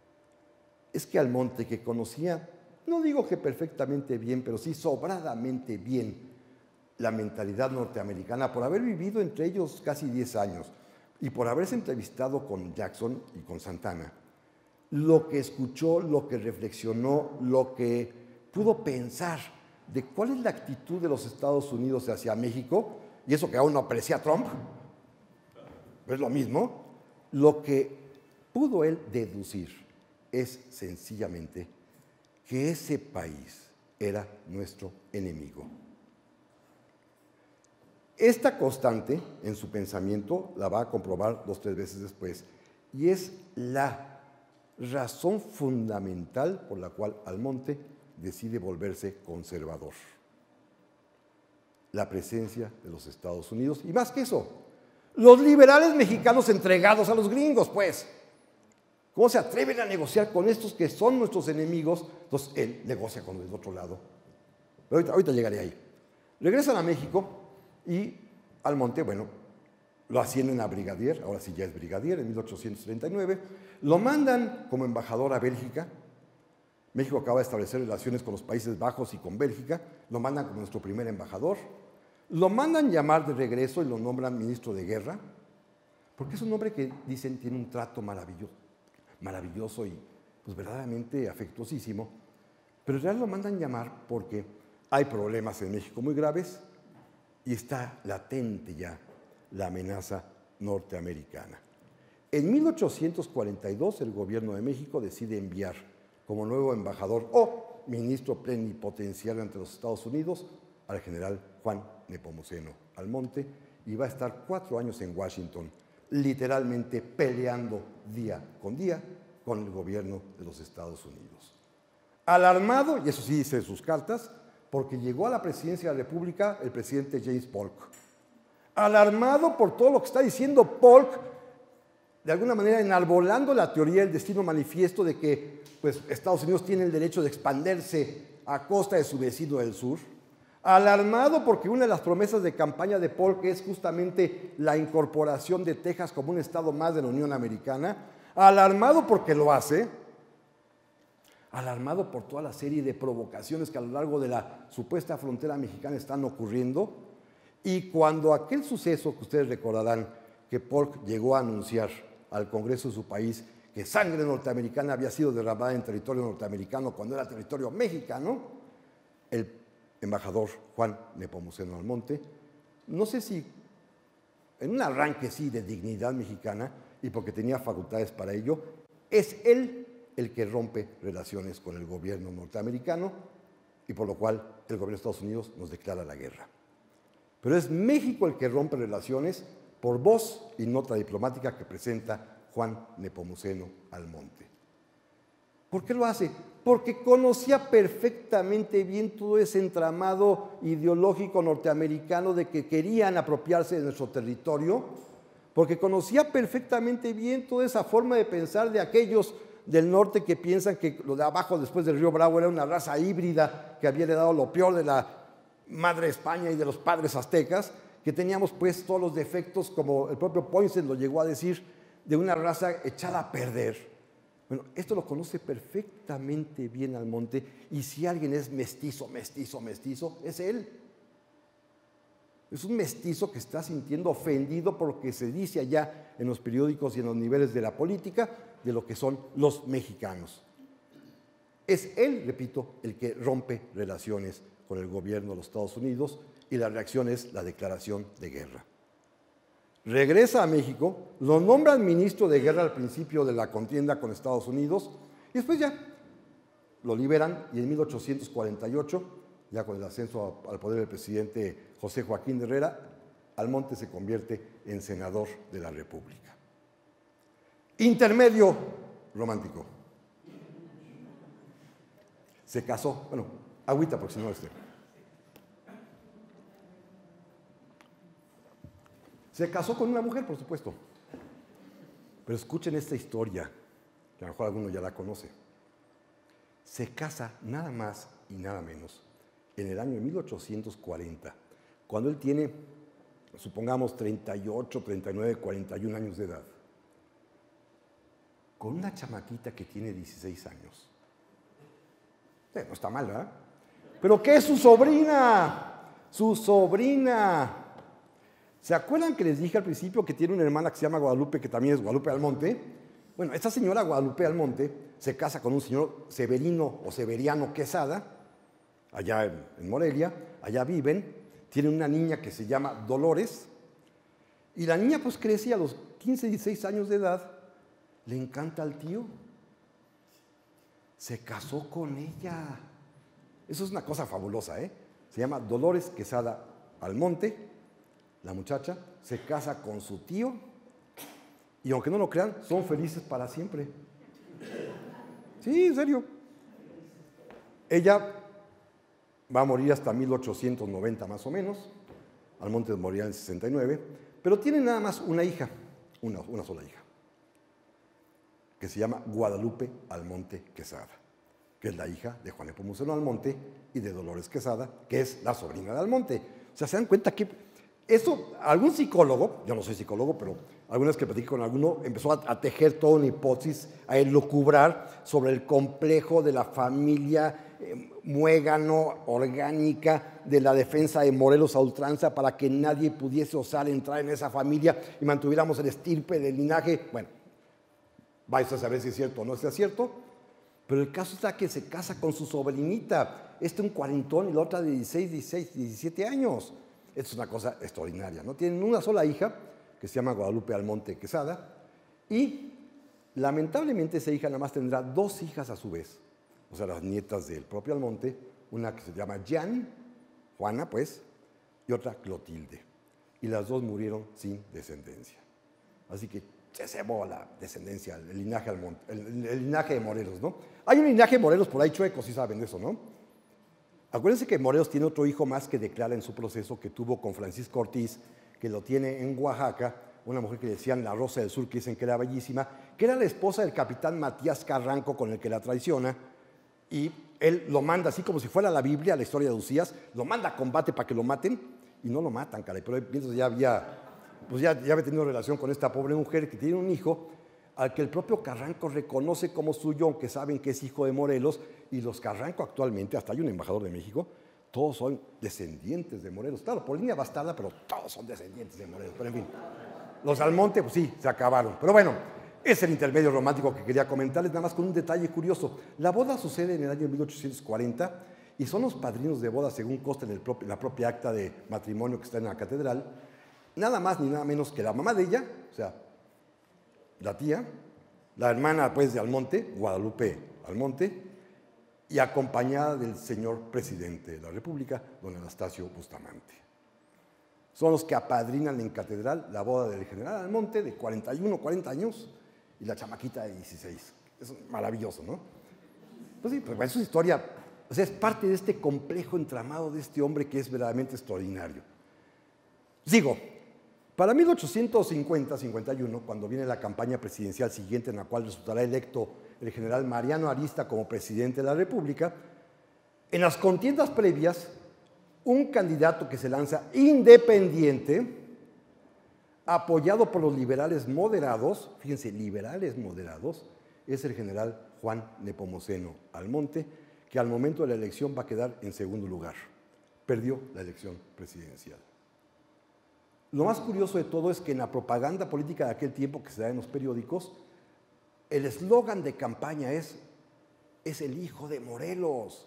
es que Almonte, que conocía, no digo que perfectamente bien, pero sí sobradamente bien la mentalidad norteamericana, por haber vivido entre ellos casi diez años y por haberse entrevistado con Jackson y con Santana, lo que escuchó, lo que reflexionó, lo que pudo pensar de cuál es la actitud de los Estados Unidos hacia México, y eso que aún no aprecia a Trump, es lo mismo, lo que pudo él deducir es sencillamente que ese país era nuestro enemigo. Esta constante en su pensamiento la va a comprobar dos o tres veces después, y es la razón fundamental por la cual Almonte decide volverse conservador. La presencia de los Estados Unidos, y más que eso, los liberales mexicanos entregados a los gringos, pues. ¿Cómo se atreven a negociar con estos que son nuestros enemigos? Entonces, él negocia con el otro lado. Pero ahorita, ahorita llegaré ahí. Regresan a México y Almonte, bueno, lo ascienden a brigadier, ahora sí ya es brigadier, en mil ochocientos treinta y nueve. Lo mandan como embajador a Bélgica. México acaba de establecer relaciones con los Países Bajos y con Bélgica. Lo mandan como nuestro primer embajador. Lo mandan llamar de regreso y lo nombran ministro de guerra, porque es un hombre que, dicen, tiene un trato maravilloso, maravilloso y pues verdaderamente afectuosísimo. Pero en realidad lo mandan llamar porque hay problemas en México muy graves y está latente ya la amenaza norteamericana. En mil ochocientos cuarenta y dos el gobierno de México decide enviar como nuevo embajador o ministro plenipotenciario ante los Estados Unidos al general Juan Nepomuceno Almonte, y va a estar cuatro años en Washington literalmente peleando día con día con el gobierno de los Estados Unidos. Alarmado, y eso sí dice en sus cartas, porque llegó a la presidencia de la República el presidente James Polk. Alarmado por todo lo que está diciendo Polk, de alguna manera enarbolando la teoría del destino manifiesto de que pues, Estados Unidos tiene el derecho de expandirse a costa de su vecino del sur. Alarmado porque una de las promesas de campaña de Polk es justamente la incorporación de Texas como un estado más de la Unión Americana. Alarmado porque lo hace. Alarmado por toda la serie de provocaciones que a lo largo de la supuesta frontera mexicana están ocurriendo. Y cuando aquel suceso que ustedes recordarán, que Polk llegó a anunciar al Congreso de su país que sangre norteamericana había sido derramada en territorio norteamericano cuando era territorio mexicano, el embajador Juan Nepomuceno Almonte, no sé si en un arranque sí de dignidad mexicana y porque tenía facultades para ello, es él el que rompe relaciones con el gobierno norteamericano y por lo cual el gobierno de Estados Unidos nos declara la guerra. Pero es México el que rompe relaciones por voz y nota diplomática que presenta Juan Nepomuceno Almonte. ¿Por qué lo hace? Porque conocía perfectamente bien todo ese entramado ideológico norteamericano de que querían apropiarse de nuestro territorio, porque conocía perfectamente bien toda esa forma de pensar de aquellos del norte que piensan que lo de abajo después del río Bravo era una raza híbrida que había heredado lo peor de la madre España y de los padres aztecas, que teníamos pues todos los defectos, como el propio Poinsett lo llegó a decir, de una raza echada a perder. Bueno, esto lo conoce perfectamente bien Almonte, y si alguien es mestizo, mestizo, mestizo, es él. Es un mestizo que está sintiendo ofendido por lo que se dice allá en los periódicos y en los niveles de la política de lo que son los mexicanos. Es él, repito, el que rompe relaciones con el gobierno de los Estados Unidos y la reacción es la declaración de guerra. Regresa a México, lo nombran ministro de guerra al principio de la contienda con Estados Unidos y después ya lo liberan y en mil ochocientos cuarenta y ocho, ya con el ascenso al poder del presidente José Joaquín de Herrera, Almonte se convierte en senador de la República. Intermedio romántico. Se casó, bueno, agüita porque si no este. Se casó con una mujer, por supuesto. Pero escuchen esta historia, que a lo mejor alguno ya la conoce. Se casa nada más y nada menos en el año mil ochocientos cuarenta, cuando él tiene, supongamos, treinta y ocho, treinta y nueve, cuarenta y un años de edad, con una chamaquita que tiene dieciséis años. Eh, no está mal, ¿verdad? ¿Pero qué es su sobrina? Su sobrina. ¿Se acuerdan que les dije al principio que tiene una hermana que se llama Guadalupe, que también es Guadalupe Almonte? Bueno, esta señora Guadalupe Almonte se casa con un señor Severino o Severiano Quesada, allá en, en Morelia, allá viven, tienen una niña que se llama Dolores, y la niña pues crece a los quince, dieciséis años de edad, le encanta al tío, se casó con ella. Eso es una cosa fabulosa, ¿eh? Se llama Dolores Quesada Almonte. La muchacha se casa con su tío y aunque no lo crean, son felices para siempre. Sí, en serio. Ella va a morir hasta mil ochocientos noventa más o menos. Almonte morirá en sesenta y nueve, pero tiene nada más una hija, una, una sola hija, que se llama Guadalupe Almonte Quesada, que es la hija de Juan Nepomuceno Almonte y de Dolores Quesada, que es la sobrina de Almonte. O sea, se dan cuenta que eso, algún psicólogo, yo no soy psicólogo, pero algunas que platiqué con alguno, empezó a, a tejer toda una hipótesis, a elucubrar sobre el complejo de la familia eh, muégano, orgánica, de la defensa de Morelos a ultranza para que nadie pudiese osar entrar en esa familia y mantuviéramos el estirpe del linaje. Bueno, vais a saber si es cierto o no es cierto, pero el caso está que se casa con su sobrinita, este un cuarentón y la otra de dieciséis, diecisiete, diecisiete años. Esto es una cosa extraordinaria, ¿no? Tienen una sola hija, que se llama Guadalupe Almonte Quesada, y lamentablemente esa hija nada más tendrá dos hijas a su vez, o sea, las nietas del propio Almonte, una que se llama Jan, Juana, pues, y otra Clotilde. Y las dos murieron sin descendencia. Así que se cebó la descendencia, el linaje, Almonte, el, el linaje de Morelos, ¿no? Hay un linaje de Morelos por ahí chueco, sí saben eso, ¿no? Acuérdense que Morelos tiene otro hijo más que declara en su proceso que tuvo con Francisco Ortiz, que lo tiene en Oaxaca, una mujer que decían la Rosa del Sur, que dicen que era bellísima, que era la esposa del capitán Matías Carranco, con el que la traiciona, y él lo manda así como si fuera la Biblia, la historia de Usías, lo manda a combate para que lo maten, y no lo matan, caray, pero entonces ya había, pues ya, ya había tenido relación con esta pobre mujer que tiene un hijo, al que el propio Carranco reconoce como suyo, aunque saben que es hijo de Morelos, y los Carranco actualmente, hasta hay un embajador de México, todos son descendientes de Morelos. Claro, por línea bastarda, pero todos son descendientes de Morelos. Pero en fin, los Almonte, pues sí, se acabaron. Pero bueno, es el intermedio romántico que quería comentarles, nada más con un detalle curioso. La boda sucede en el año mil ochocientos cuarenta y son los padrinos de boda, según consta en el propio, la propia acta de matrimonio que está en la catedral, nada más ni nada menos que la mamá de ella, o sea, la tía, la hermana pues de Almonte, Guadalupe Almonte, y acompañada del señor presidente de la República, don Anastasio Bustamante. Son los que apadrinan en catedral la boda del general Almonte, de cuarenta y uno, cuarenta años, y la chamaquita de dieciséis. Es maravilloso, ¿no? Pues sí, pues es su historia, o sea, es parte de este complejo entramado de este hombre que es verdaderamente extraordinario. Sigo. Para mil ochocientos cincuenta, cincuenta y uno, cuando viene la campaña presidencial siguiente, en la cual resultará electo el general Mariano Arista como presidente de la República, en las contiendas previas, un candidato que se lanza independiente, apoyado por los liberales moderados, fíjense, liberales moderados, es el general Juan Nepomuceno Almonte, que al momento de la elección va a quedar en segundo lugar. Perdió la elección presidencial. Lo más curioso de todo es que en la propaganda política de aquel tiempo que se da en los periódicos, el eslogan de campaña es, es el hijo de Morelos.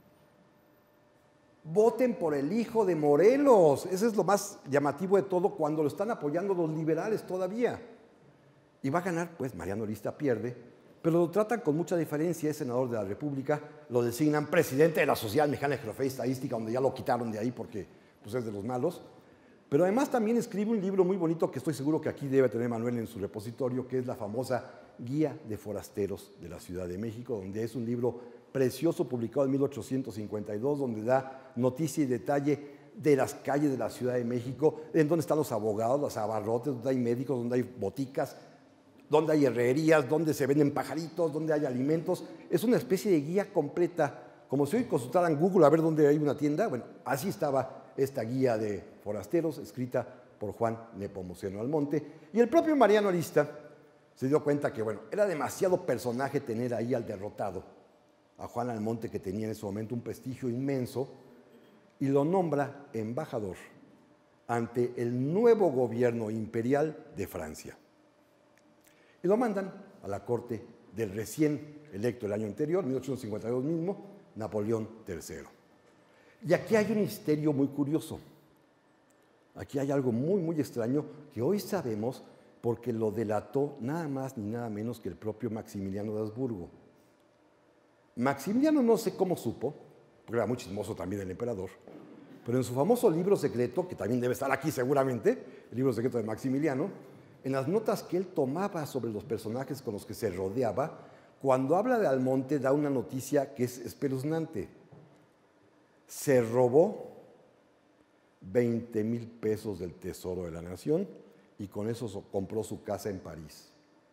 Voten por el hijo de Morelos. Eso es lo más llamativo de todo cuando lo están apoyando los liberales todavía. Y va a ganar, pues Mariano Arista pierde, pero lo tratan con mucha diferencia, es senador de la República, lo designan presidente de la Sociedad Mexicana de Geografía y Estadística, donde ya lo quitaron de ahí porque pues, es de los malos. Pero además también escribe un libro muy bonito que estoy seguro que aquí debe tener Manuel en su repositorio, que es la famosa Guía de Forasteros de la Ciudad de México, donde es un libro precioso publicado en mil ochocientos cincuenta y dos, donde da noticia y detalle de las calles de la Ciudad de México, en donde están los abogados, los abarrotes, donde hay médicos, donde hay boticas, donde hay herrerías, donde se venden pajaritos, donde hay alimentos. Es una especie de guía completa, como si hoy consultaran Google a ver dónde hay una tienda. Bueno, así estaba esta guía de forasteros, escrita por Juan Nepomuceno Almonte. Y el propio Mariano Arista se dio cuenta que, bueno, era demasiado personaje tener ahí al derrotado, a Juan Almonte, que tenía en ese momento un prestigio inmenso, y lo nombra embajador ante el nuevo gobierno imperial de Francia. Y lo mandan a la corte del recién electo el año anterior, mil ochocientos cincuenta y dos mismo, Napoleón tercero. Y aquí hay un misterio muy curioso. Aquí hay algo muy, muy extraño que hoy sabemos porque lo delató nada más ni nada menos que el propio Maximiliano de Habsburgo. Maximiliano no sé cómo supo, porque era muy chismoso también el emperador, pero en su famoso libro secreto, que también debe estar aquí seguramente, el libro secreto de Maximiliano, en las notas que él tomaba sobre los personajes con los que se rodeaba, cuando habla de Almonte da una noticia que es espeluznante. Se robó veinte mil pesos del Tesoro de la Nación y con eso compró su casa en París.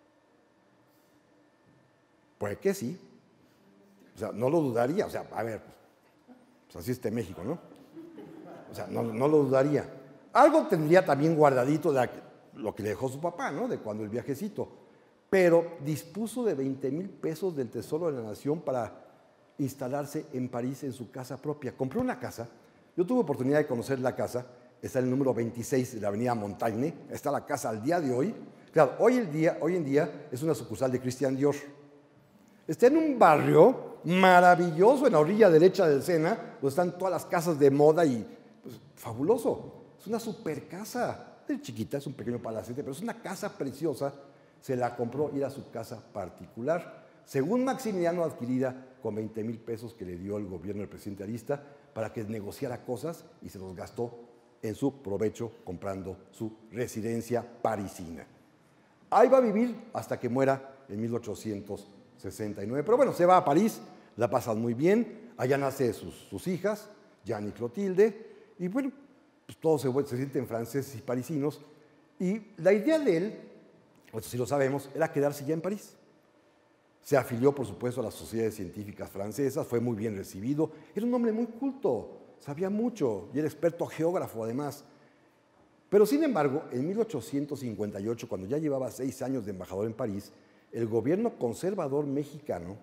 Pues que sí. O sea, no lo dudaría. O sea, a ver, pues así está México, ¿no? O sea, no, no lo dudaría. Algo tendría también guardadito de lo que le dejó su papá, ¿no? De cuando el viajecito. Pero dispuso de veinte mil pesos del Tesoro de la Nación para instalarse en París en su casa propia. Compró una casa. Yo tuve oportunidad de conocer la casa. Está en el número veintiséis de la avenida Montaigne. Está la casa al día de hoy. Claro, hoy, el día, hoy en día es una sucursal de Christian Dior. Está en un barrio maravilloso en la orilla derecha del Sena, donde están todas las casas de moda y pues, fabuloso. Es una super casa. Es chiquita, es un pequeño palacete, pero es una casa preciosa. Se la compró y era su casa particular, según Maximiliano, adquirida con veinte mil pesos que le dio el gobierno del presidente Arista para que negociara cosas y se los gastó en su provecho comprando su residencia parisina. Ahí va a vivir hasta que muera en mil ochocientos sesenta y nueve. Pero bueno, se va a París, la pasan muy bien, allá nace sus, sus hijas, Jeanne y Clotilde, y bueno, pues todos se, se sienten franceses y parisinos, y la idea de él, pues si lo sabemos, era quedarse ya en París. Se afilió, por supuesto, a las sociedades científicas francesas, fue muy bien recibido, era un hombre muy culto, sabía mucho, y era experto geógrafo además. Pero sin embargo, en mil ochocientos cincuenta y ocho, cuando ya llevaba seis años de embajador en París, el gobierno conservador mexicano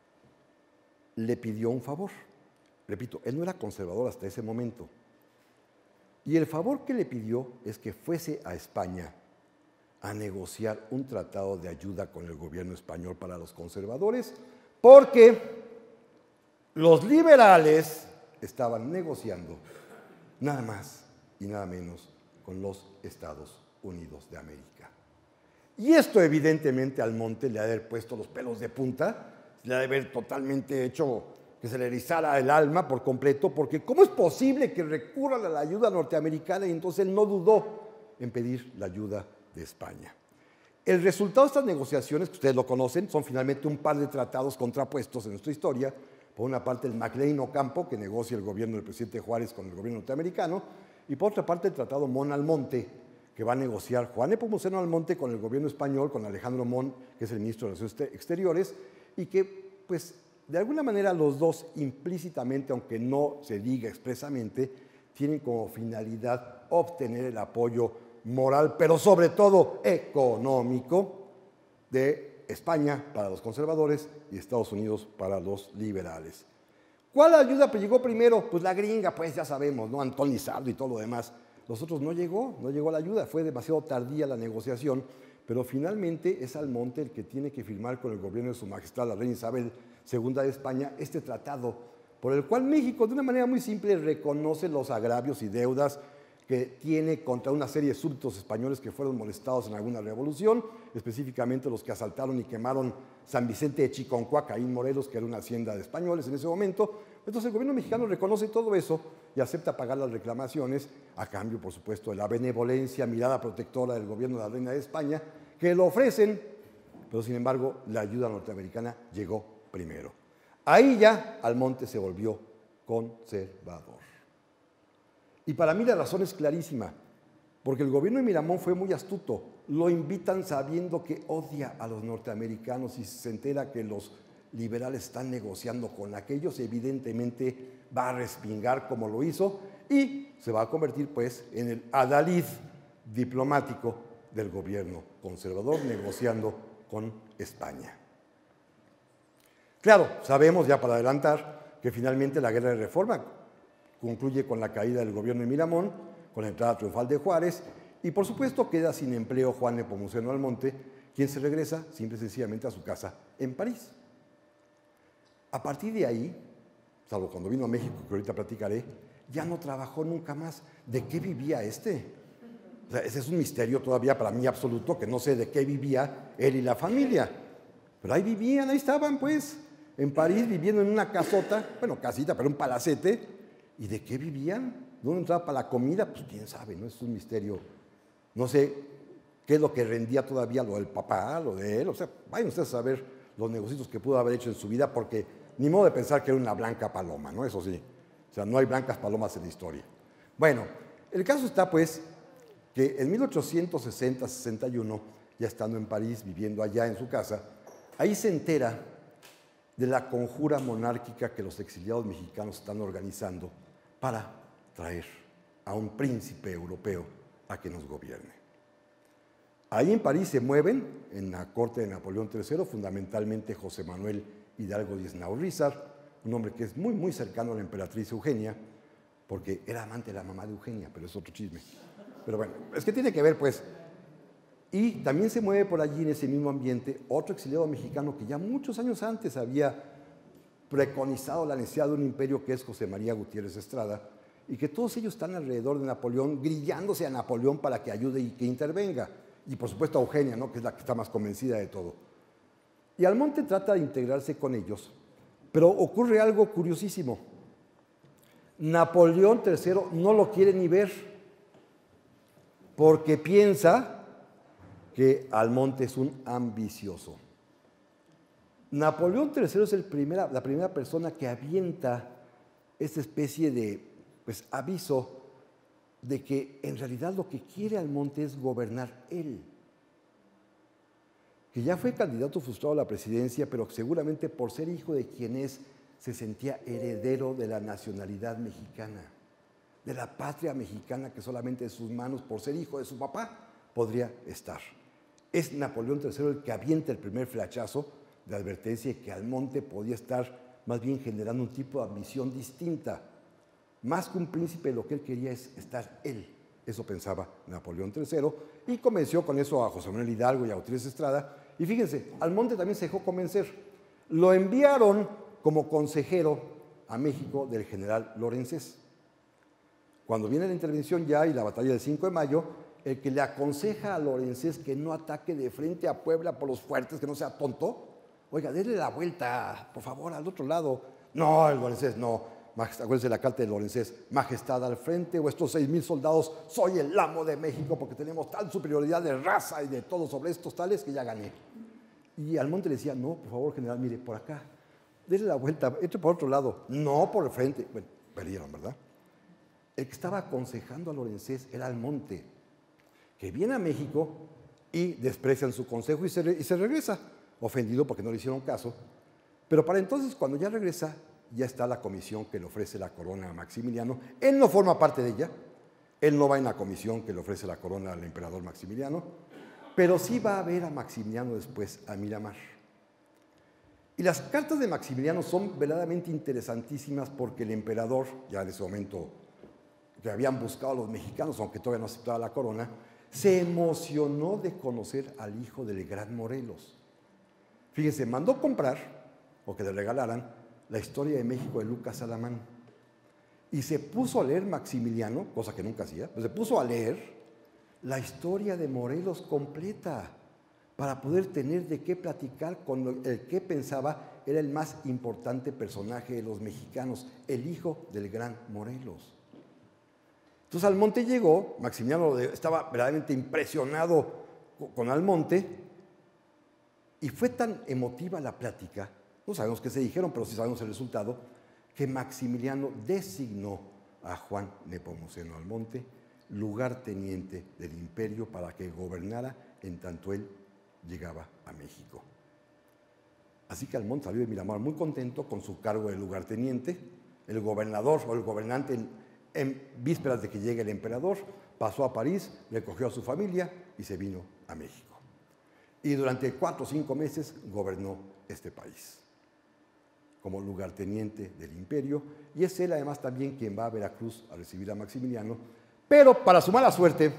le pidió un favor. Repito, él no era conservador hasta ese momento. Y el favor que le pidió es que fuese a España a negociar un tratado de ayuda con el gobierno español para los conservadores, porque los liberales estaban negociando nada más y nada menos con los Estados Unidos de América. Y esto evidentemente al Monte le ha de haber puesto los pelos de punta, le ha de haber totalmente hecho que se le erizara el alma por completo, porque ¿cómo es posible que recurran a la ayuda norteamericana? Y entonces él no dudó en pedir la ayuda de España. El resultado de estas negociaciones, que ustedes lo conocen, son finalmente un par de tratados contrapuestos en nuestra historia. Por una parte el McLean Ocampo, que negocia el gobierno del presidente Juárez con el gobierno norteamericano, y por otra parte el tratado Mon-Almonte, que va a negociar Juan Nepomuceno Almonte con el gobierno español, con Alejandro Mon, que es el ministro de Relaciones Exteriores, y que, pues, de alguna manera los dos implícitamente, aunque no se diga expresamente, tienen como finalidad obtener el apoyo moral, pero sobre todo económico, de España para los conservadores y Estados Unidos para los liberales. ¿Cuál ayuda llegó primero? Pues la gringa, pues ya sabemos, ¿no? Antón Lizardo y todo lo demás. Nosotros no llegó, no llegó la ayuda, fue demasiado tardía la negociación, pero finalmente es Almonte el que tiene que firmar con el gobierno de su majestad, la reina Isabel segunda de España, este tratado, por el cual México, de una manera muy simple, reconoce los agravios y deudas que tiene contra una serie de súbditos españoles que fueron molestados en alguna revolución, específicamente los que asaltaron y quemaron San Vicente de Chiconcuac, ahí en Morelos, que era una hacienda de españoles en ese momento. Entonces el gobierno mexicano reconoce todo eso y acepta pagar las reclamaciones, a cambio, por supuesto, de la benevolencia, mirada protectora del gobierno de la reina de España, que lo ofrecen, pero sin embargo la ayuda norteamericana llegó primero. Ahí ya Almonte se volvió conservador. Y para mí la razón es clarísima, porque el gobierno de Miramón fue muy astuto. Lo invitan sabiendo que odia a los norteamericanos y se entera que los liberales están negociando con aquellos, evidentemente va a respingar como lo hizo y se va a convertir pues en el adalid diplomático del gobierno conservador negociando con España. Claro, sabemos ya para adelantar que finalmente la guerra de reforma concluye con la caída del gobierno de Miramón, con la entrada triunfal de Juárez, y por supuesto queda sin empleo Juan Nepomuceno Almonte, quien se regresa simple y sencillamente a su casa en París. A partir de ahí, salvo cuando vino a México, que ahorita platicaré, ya no trabajó nunca más. ¿De qué vivía este? O sea, ese es un misterio todavía para mí absoluto, que no sé de qué vivía él y la familia. Pero ahí vivían, ahí estaban pues, en París, viviendo en una casota, bueno, casita, pero un palacete. ¿Y de qué vivían? ¿Dónde entraba para la comida? Pues quién sabe, ¿no? Es un misterio. No sé qué es lo que rendía todavía lo del papá, lo de él. O sea, vayan ustedes a ver los negocios que pudo haber hecho en su vida, porque ni modo de pensar que era una blanca paloma, ¿no? Eso sí. O sea, no hay blancas palomas en la historia. Bueno, el caso está, pues, que en mil ochocientos sesenta sesenta y uno, ya estando en París, viviendo allá en su casa, ahí se entera de la conjura monárquica que los exiliados mexicanos están organizando para traer a un príncipe europeo a que nos gobierne. Ahí en París se mueven, en la corte de Napoleón tercero, fundamentalmente José Manuel Hidalgo de Isnaurizar, un hombre que es muy, muy cercano a la emperatriz Eugenia, porque era amante de la mamá de Eugenia, pero es otro chisme. Pero bueno, es que tiene que ver, pues. Y también se mueve por allí, en ese mismo ambiente, otro exiliado mexicano que ya muchos años antes había preconizado la necesidad de un imperio, que es José María Gutiérrez Estrada, y que todos ellos están alrededor de Napoleón, grillándose a Napoleón para que ayude y que intervenga. Y por supuesto a Eugenia, ¿no? Que es la que está más convencida de todo. Y Almonte trata de integrarse con ellos, pero ocurre algo curiosísimo. Napoleón tercero no lo quiere ni ver, porque piensa que Almonte es un ambicioso. Napoleón tercero es el primera, la primera persona que avienta esta especie de pues, aviso de que en realidad lo que quiere Almonte es gobernar él. Que ya fue candidato frustrado a la presidencia, pero seguramente por ser hijo de quien es, se sentía heredero de la nacionalidad mexicana, de la patria mexicana que solamente en sus manos, por ser hijo de su papá, podría estar. Es Napoleón tercero el que avienta el primer flechazo de advertencia de que Almonte podía estar más bien generando un tipo de ambición distinta. Más que un príncipe, lo que él quería es estar él. Eso pensaba Napoleón tercero y convenció con eso a José Manuel Hidalgo y a Ortiz Estrada. Y fíjense, Almonte también se dejó convencer. Lo enviaron como consejero a México del general Lorenzés. Cuando viene la intervención ya y la batalla del cinco de mayo, el que le aconseja a Lorenzés que no ataque de frente a Puebla por los fuertes, que no sea tonto, oiga, denle la vuelta, por favor, al otro lado. No, el Lorenzés, no. Acuérdense de la carta de Lorenzés, majestad al frente, vuestros seis mil soldados, soy el amo de México porque tenemos tal superioridad de raza y de todo sobre estos tales que ya gané. Y Almonte le decía, no, por favor, general, mire, por acá, denle la vuelta, entre por otro lado, no por el frente. Bueno, perdieron, ¿verdad? El que estaba aconsejando a Lorenzés era Almonte, que viene a México y desprecian su consejo y se, re, y se regresa, ofendido porque no le hicieron caso. Pero para entonces, cuando ya regresa, ya está la comisión que le ofrece la corona a Maximiliano. Él no forma parte de ella, él no va en la comisión que le ofrece la corona al emperador Maximiliano, pero sí va a ver a Maximiliano después a Miramar. Y las cartas de Maximiliano son verdaderamente interesantísimas porque el emperador, ya en ese momento que habían buscado a los mexicanos, aunque todavía no aceptaba la corona, se emocionó de conocer al hijo del gran Morelos. Fíjense, mandó comprar, o que le regalaran, la historia de México de Lucas Alamán. Y se puso a leer Maximiliano, cosa que nunca hacía, pero se puso a leer la historia de Morelos completa para poder tener de qué platicar con el que pensaba era el más importante personaje de los mexicanos, el hijo del gran Morelos. Entonces Almonte llegó, Maximiliano estaba verdaderamente impresionado con Almonte y fue tan emotiva la plática, no sabemos qué se dijeron, pero sí sabemos el resultado, que Maximiliano designó a Juan Nepomuceno Almonte lugarteniente del imperio para que gobernara en tanto él llegaba a México. Así que Almonte salió de Miramar muy contento con su cargo de lugarteniente. El gobernador o el gobernante en, en vísperas de que llegue el emperador pasó a París, recogió a su familia y se vino a México. Y durante cuatro o cinco meses gobernó este país como lugarteniente del imperio, y es él además también quien va a Veracruz a recibir a Maximiliano, pero para su mala suerte,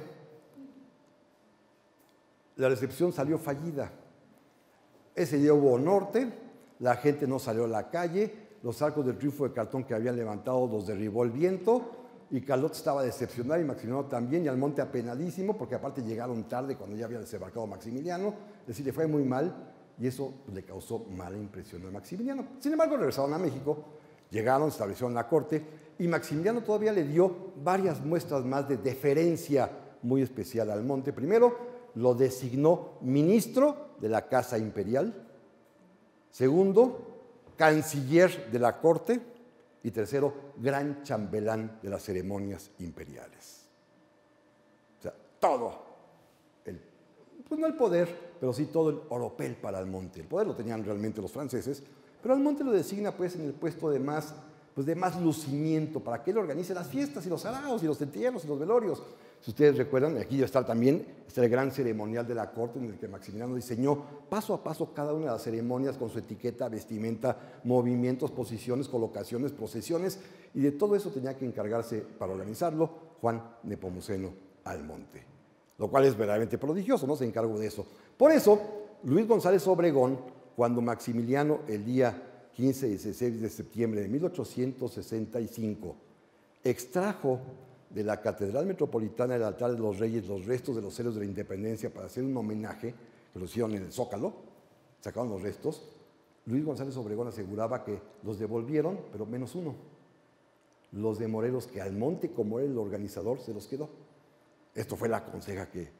la recepción salió fallida. Ese día hubo norte, la gente no salió a la calle, los arcos del triunfo de cartón que habían levantado los derribó el viento, y Carlot estaba decepcionado y Maximiliano también, y Almonte apenadísimo, porque aparte llegaron tarde cuando ya había desembarcado Maximiliano, es decir, le fue muy mal, y eso pues, le causó mala impresión a Maximiliano. Sin embargo, regresaron a México, llegaron, establecieron la corte, y Maximiliano todavía le dio varias muestras más de deferencia muy especial a Almonte. Primero, lo designó ministro de la Casa Imperial. Segundo, canciller de la corte. Y tercero, gran chambelán de las ceremonias imperiales. O sea, todo, el, pues no el poder, pero sí todo el oropel para Almonte. El poder lo tenían realmente los franceses, pero Almonte lo designa pues en el puesto de más, pues de más lucimiento, para que él organice las fiestas y los saraos y los entierros y los velorios. Si ustedes recuerdan, aquí ya está también, está el gran ceremonial de la corte en el que Maximiliano diseñó paso a paso cada una de las ceremonias con su etiqueta, vestimenta, movimientos, posiciones, colocaciones, procesiones, y de todo eso tenía que encargarse para organizarlo Juan Nepomuceno Almonte, lo cual es verdaderamente prodigioso, ¿no? Se encargó de eso. Por eso, Luis González Obregón, cuando Maximiliano el día quince y dieciséis de septiembre de mil ochocientos sesenta y cinco extrajo de la Catedral Metropolitana del Altar de los Reyes los restos de los héroes de la Independencia para hacer un homenaje, que lo hicieron en el Zócalo, sacaron los restos, Luis González Obregón aseguraba que los devolvieron, pero menos uno. Los de Morelos, que Almonte, como era el organizador, se los quedó. Esto fue la conseja que,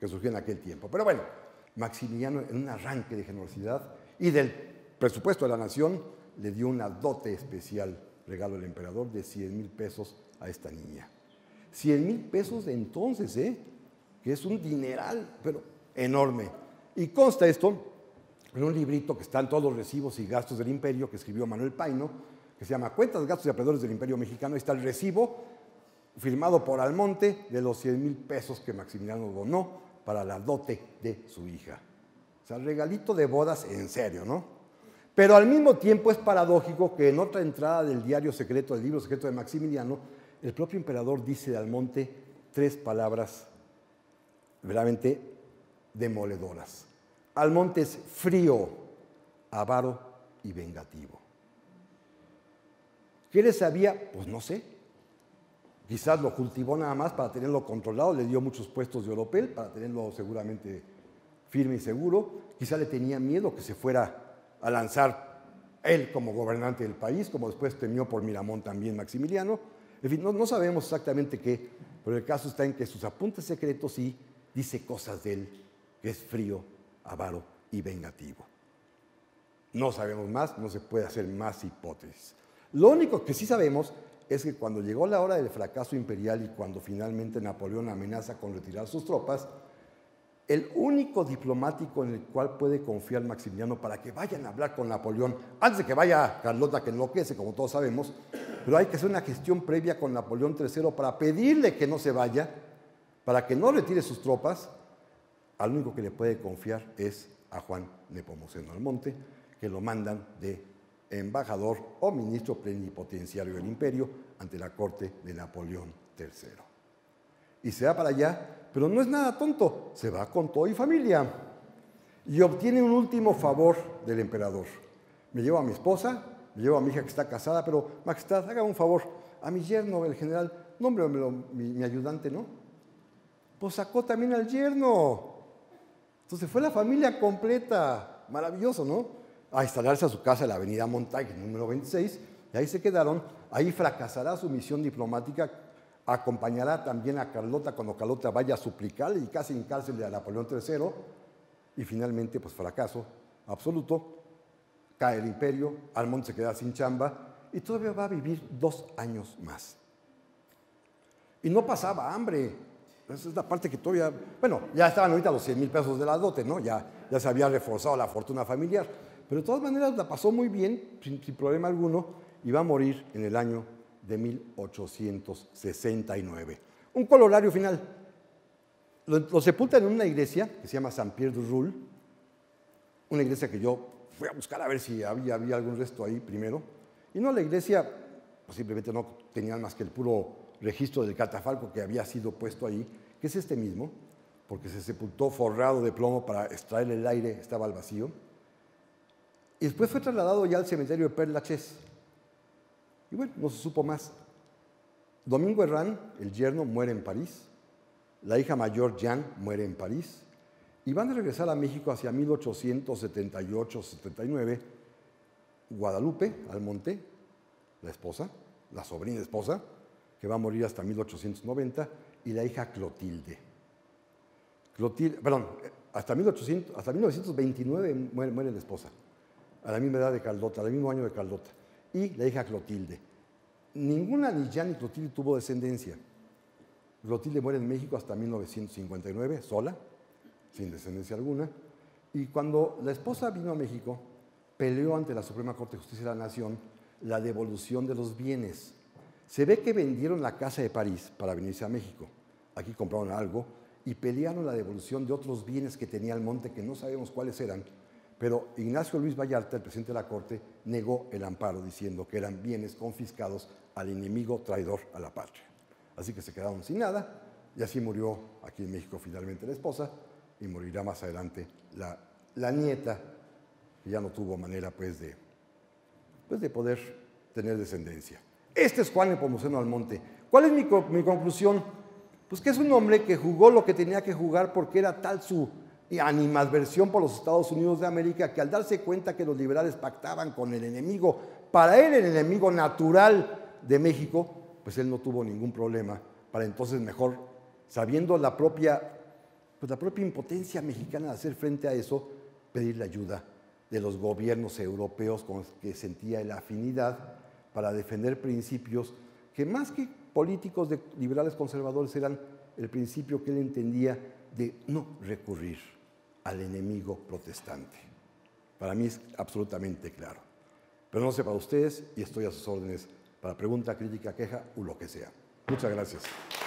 que surgió en aquel tiempo. Pero bueno, Maximiliano, en un arranque de generosidad y del presupuesto de la nación, le dio una dote especial, regalo del emperador, de cien mil pesos a esta niña. cien mil pesos de entonces, ¿eh? Que es un dineral, pero enorme. Y consta esto en un librito que están todos los recibos y gastos del imperio, que escribió Manuel Paino, que se llama Cuentas, gastos y alrededores del Imperio Mexicano. Ahí está el recibo firmado por Almonte de los cien mil pesos que Maximiliano donó para la dote de su hija. O sea, regalito de bodas en serio, ¿no? Pero al mismo tiempo es paradójico que en otra entrada del diario secreto, del libro secreto de Maximiliano, el propio emperador dice de Almonte tres palabras verdaderamente demoledoras. Almonte es frío, avaro y vengativo. ¿Qué le sabía? Pues no sé. Quizás lo cultivó nada más para tenerlo controlado, le dio muchos puestos de oropel para tenerlo seguramente firme y seguro. Quizás le tenía miedo que se fuera a lanzar él como gobernante del país, como después temió por Miramón también Maximiliano. En fin, no, no sabemos exactamente qué, pero el caso está en que sus apuntes secretos sí dice cosas de él, que es frío, avaro y vengativo. No sabemos más, no se puede hacer más hipótesis. Lo único que sí sabemos es que cuando llegó la hora del fracaso imperial y cuando finalmente Napoleón amenaza con retirar sus tropas, el único diplomático en el cual puede confiar Maximiliano para que vayan a hablar con Napoleón, antes de que vaya Carlota, que enloquece, como todos sabemos, pero hay que hacer una gestión previa con Napoleón tercero para pedirle que no se vaya, para que no retire sus tropas. Al único que le puede confiar es a Juan Nepomuceno Almonte, que lo mandan de embajador o ministro plenipotenciario del imperio ante la corte de Napoleón tercero. Y se va para allá, pero no es nada tonto, se va con todo y familia. Y obtiene un último favor del emperador. Me llevo a mi esposa, me llevo a mi hija que está casada, pero Majestad, haga un favor, a mi yerno, el general, nómbremelo mi, mi ayudante, ¿no? Pues sacó también al yerno. Entonces fue la familia completa, maravilloso, ¿no? A instalarse a su casa en la avenida Montague, número veintiséis, y ahí se quedaron. Ahí fracasará su misión diplomática, acompañará también a Carlota cuando Carlota vaya a suplicarle y casi en cárcel a Napoleón tercero, y finalmente, pues fracaso absoluto, cae el imperio, Almonte se queda sin chamba, y todavía va a vivir dos años más. Y no pasaba hambre. Esa es la parte que todavía... Bueno, ya estaban ahorita los cien mil pesos de la dote, ¿no? Ya, ya se había reforzado la fortuna familiar. Pero de todas maneras la pasó muy bien, sin, sin problema alguno, y va a morir en el año de mil ochocientos sesenta y nueve. Un colorario final. Lo, lo sepultan en una iglesia que se llama Saint-Pierre-du-Roule, una iglesia que yo fui a buscar a ver si había, había algún resto ahí primero. Y no, la iglesia pues simplemente no tenían más que el puro registro del catafalco que había sido puesto ahí, que es este mismo, porque se sepultó forrado de plomo para extraer el aire, estaba al vacío. Y después fue trasladado ya al cementerio de Père Lachaise. Y bueno, no se supo más. Domingo Herrán, el yerno, muere en París. La hija mayor, Jeanne, muere en París. Y van a regresar a México hacia mil ochocientos setenta y ocho setenta y nueve. Guadalupe Almonte, la esposa, la sobrina esposa, que va a morir hasta mil ochocientos noventa, y la hija Clotilde. Clotilde, perdón, hasta, mil ochocientos, hasta mil novecientos veintinueve muere, muere la esposa, a la misma edad de Carlota, al mismo año de Carlota, y la hija Clotilde. Ninguna, ni Jeanne ni Clotilde, tuvo descendencia. Clotilde muere en México hasta mil novecientos cincuenta y nueve, sola, sin descendencia alguna, y cuando la esposa vino a México, peleó ante la Suprema Corte de Justicia de la Nación la devolución de los bienes. Se ve que vendieron la casa de París para venirse a México. Aquí compraron algo y pelearon la devolución de otros bienes que tenía Almonte, que no sabemos cuáles eran, pero Ignacio Luis Vallarta, el presidente de la Corte, negó el amparo diciendo que eran bienes confiscados al enemigo traidor a la patria. Así que se quedaron sin nada y así murió aquí en México finalmente la esposa y morirá más adelante la, la nieta, que ya no tuvo manera pues de, pues de poder tener descendencia. Este es Juan Nepomuceno Almonte. ¿Cuál es mi, mi conclusión? Pues que es un hombre que jugó lo que tenía que jugar porque era tal su animadversión por los Estados Unidos de América que al darse cuenta que los liberales pactaban con el enemigo, para él el enemigo natural de México, pues él no tuvo ningún problema para entonces mejor, sabiendo la propia pues la propia impotencia mexicana de hacer frente a eso, pedir la ayuda de los gobiernos europeos con los que sentía la afinidad para defender principios que más que políticos de liberales conservadores eran el principio que él entendía de no recurrir al enemigo protestante. Para mí es absolutamente claro. Pero no sé para ustedes y estoy a sus órdenes para pregunta, crítica, queja o lo que sea. Muchas gracias.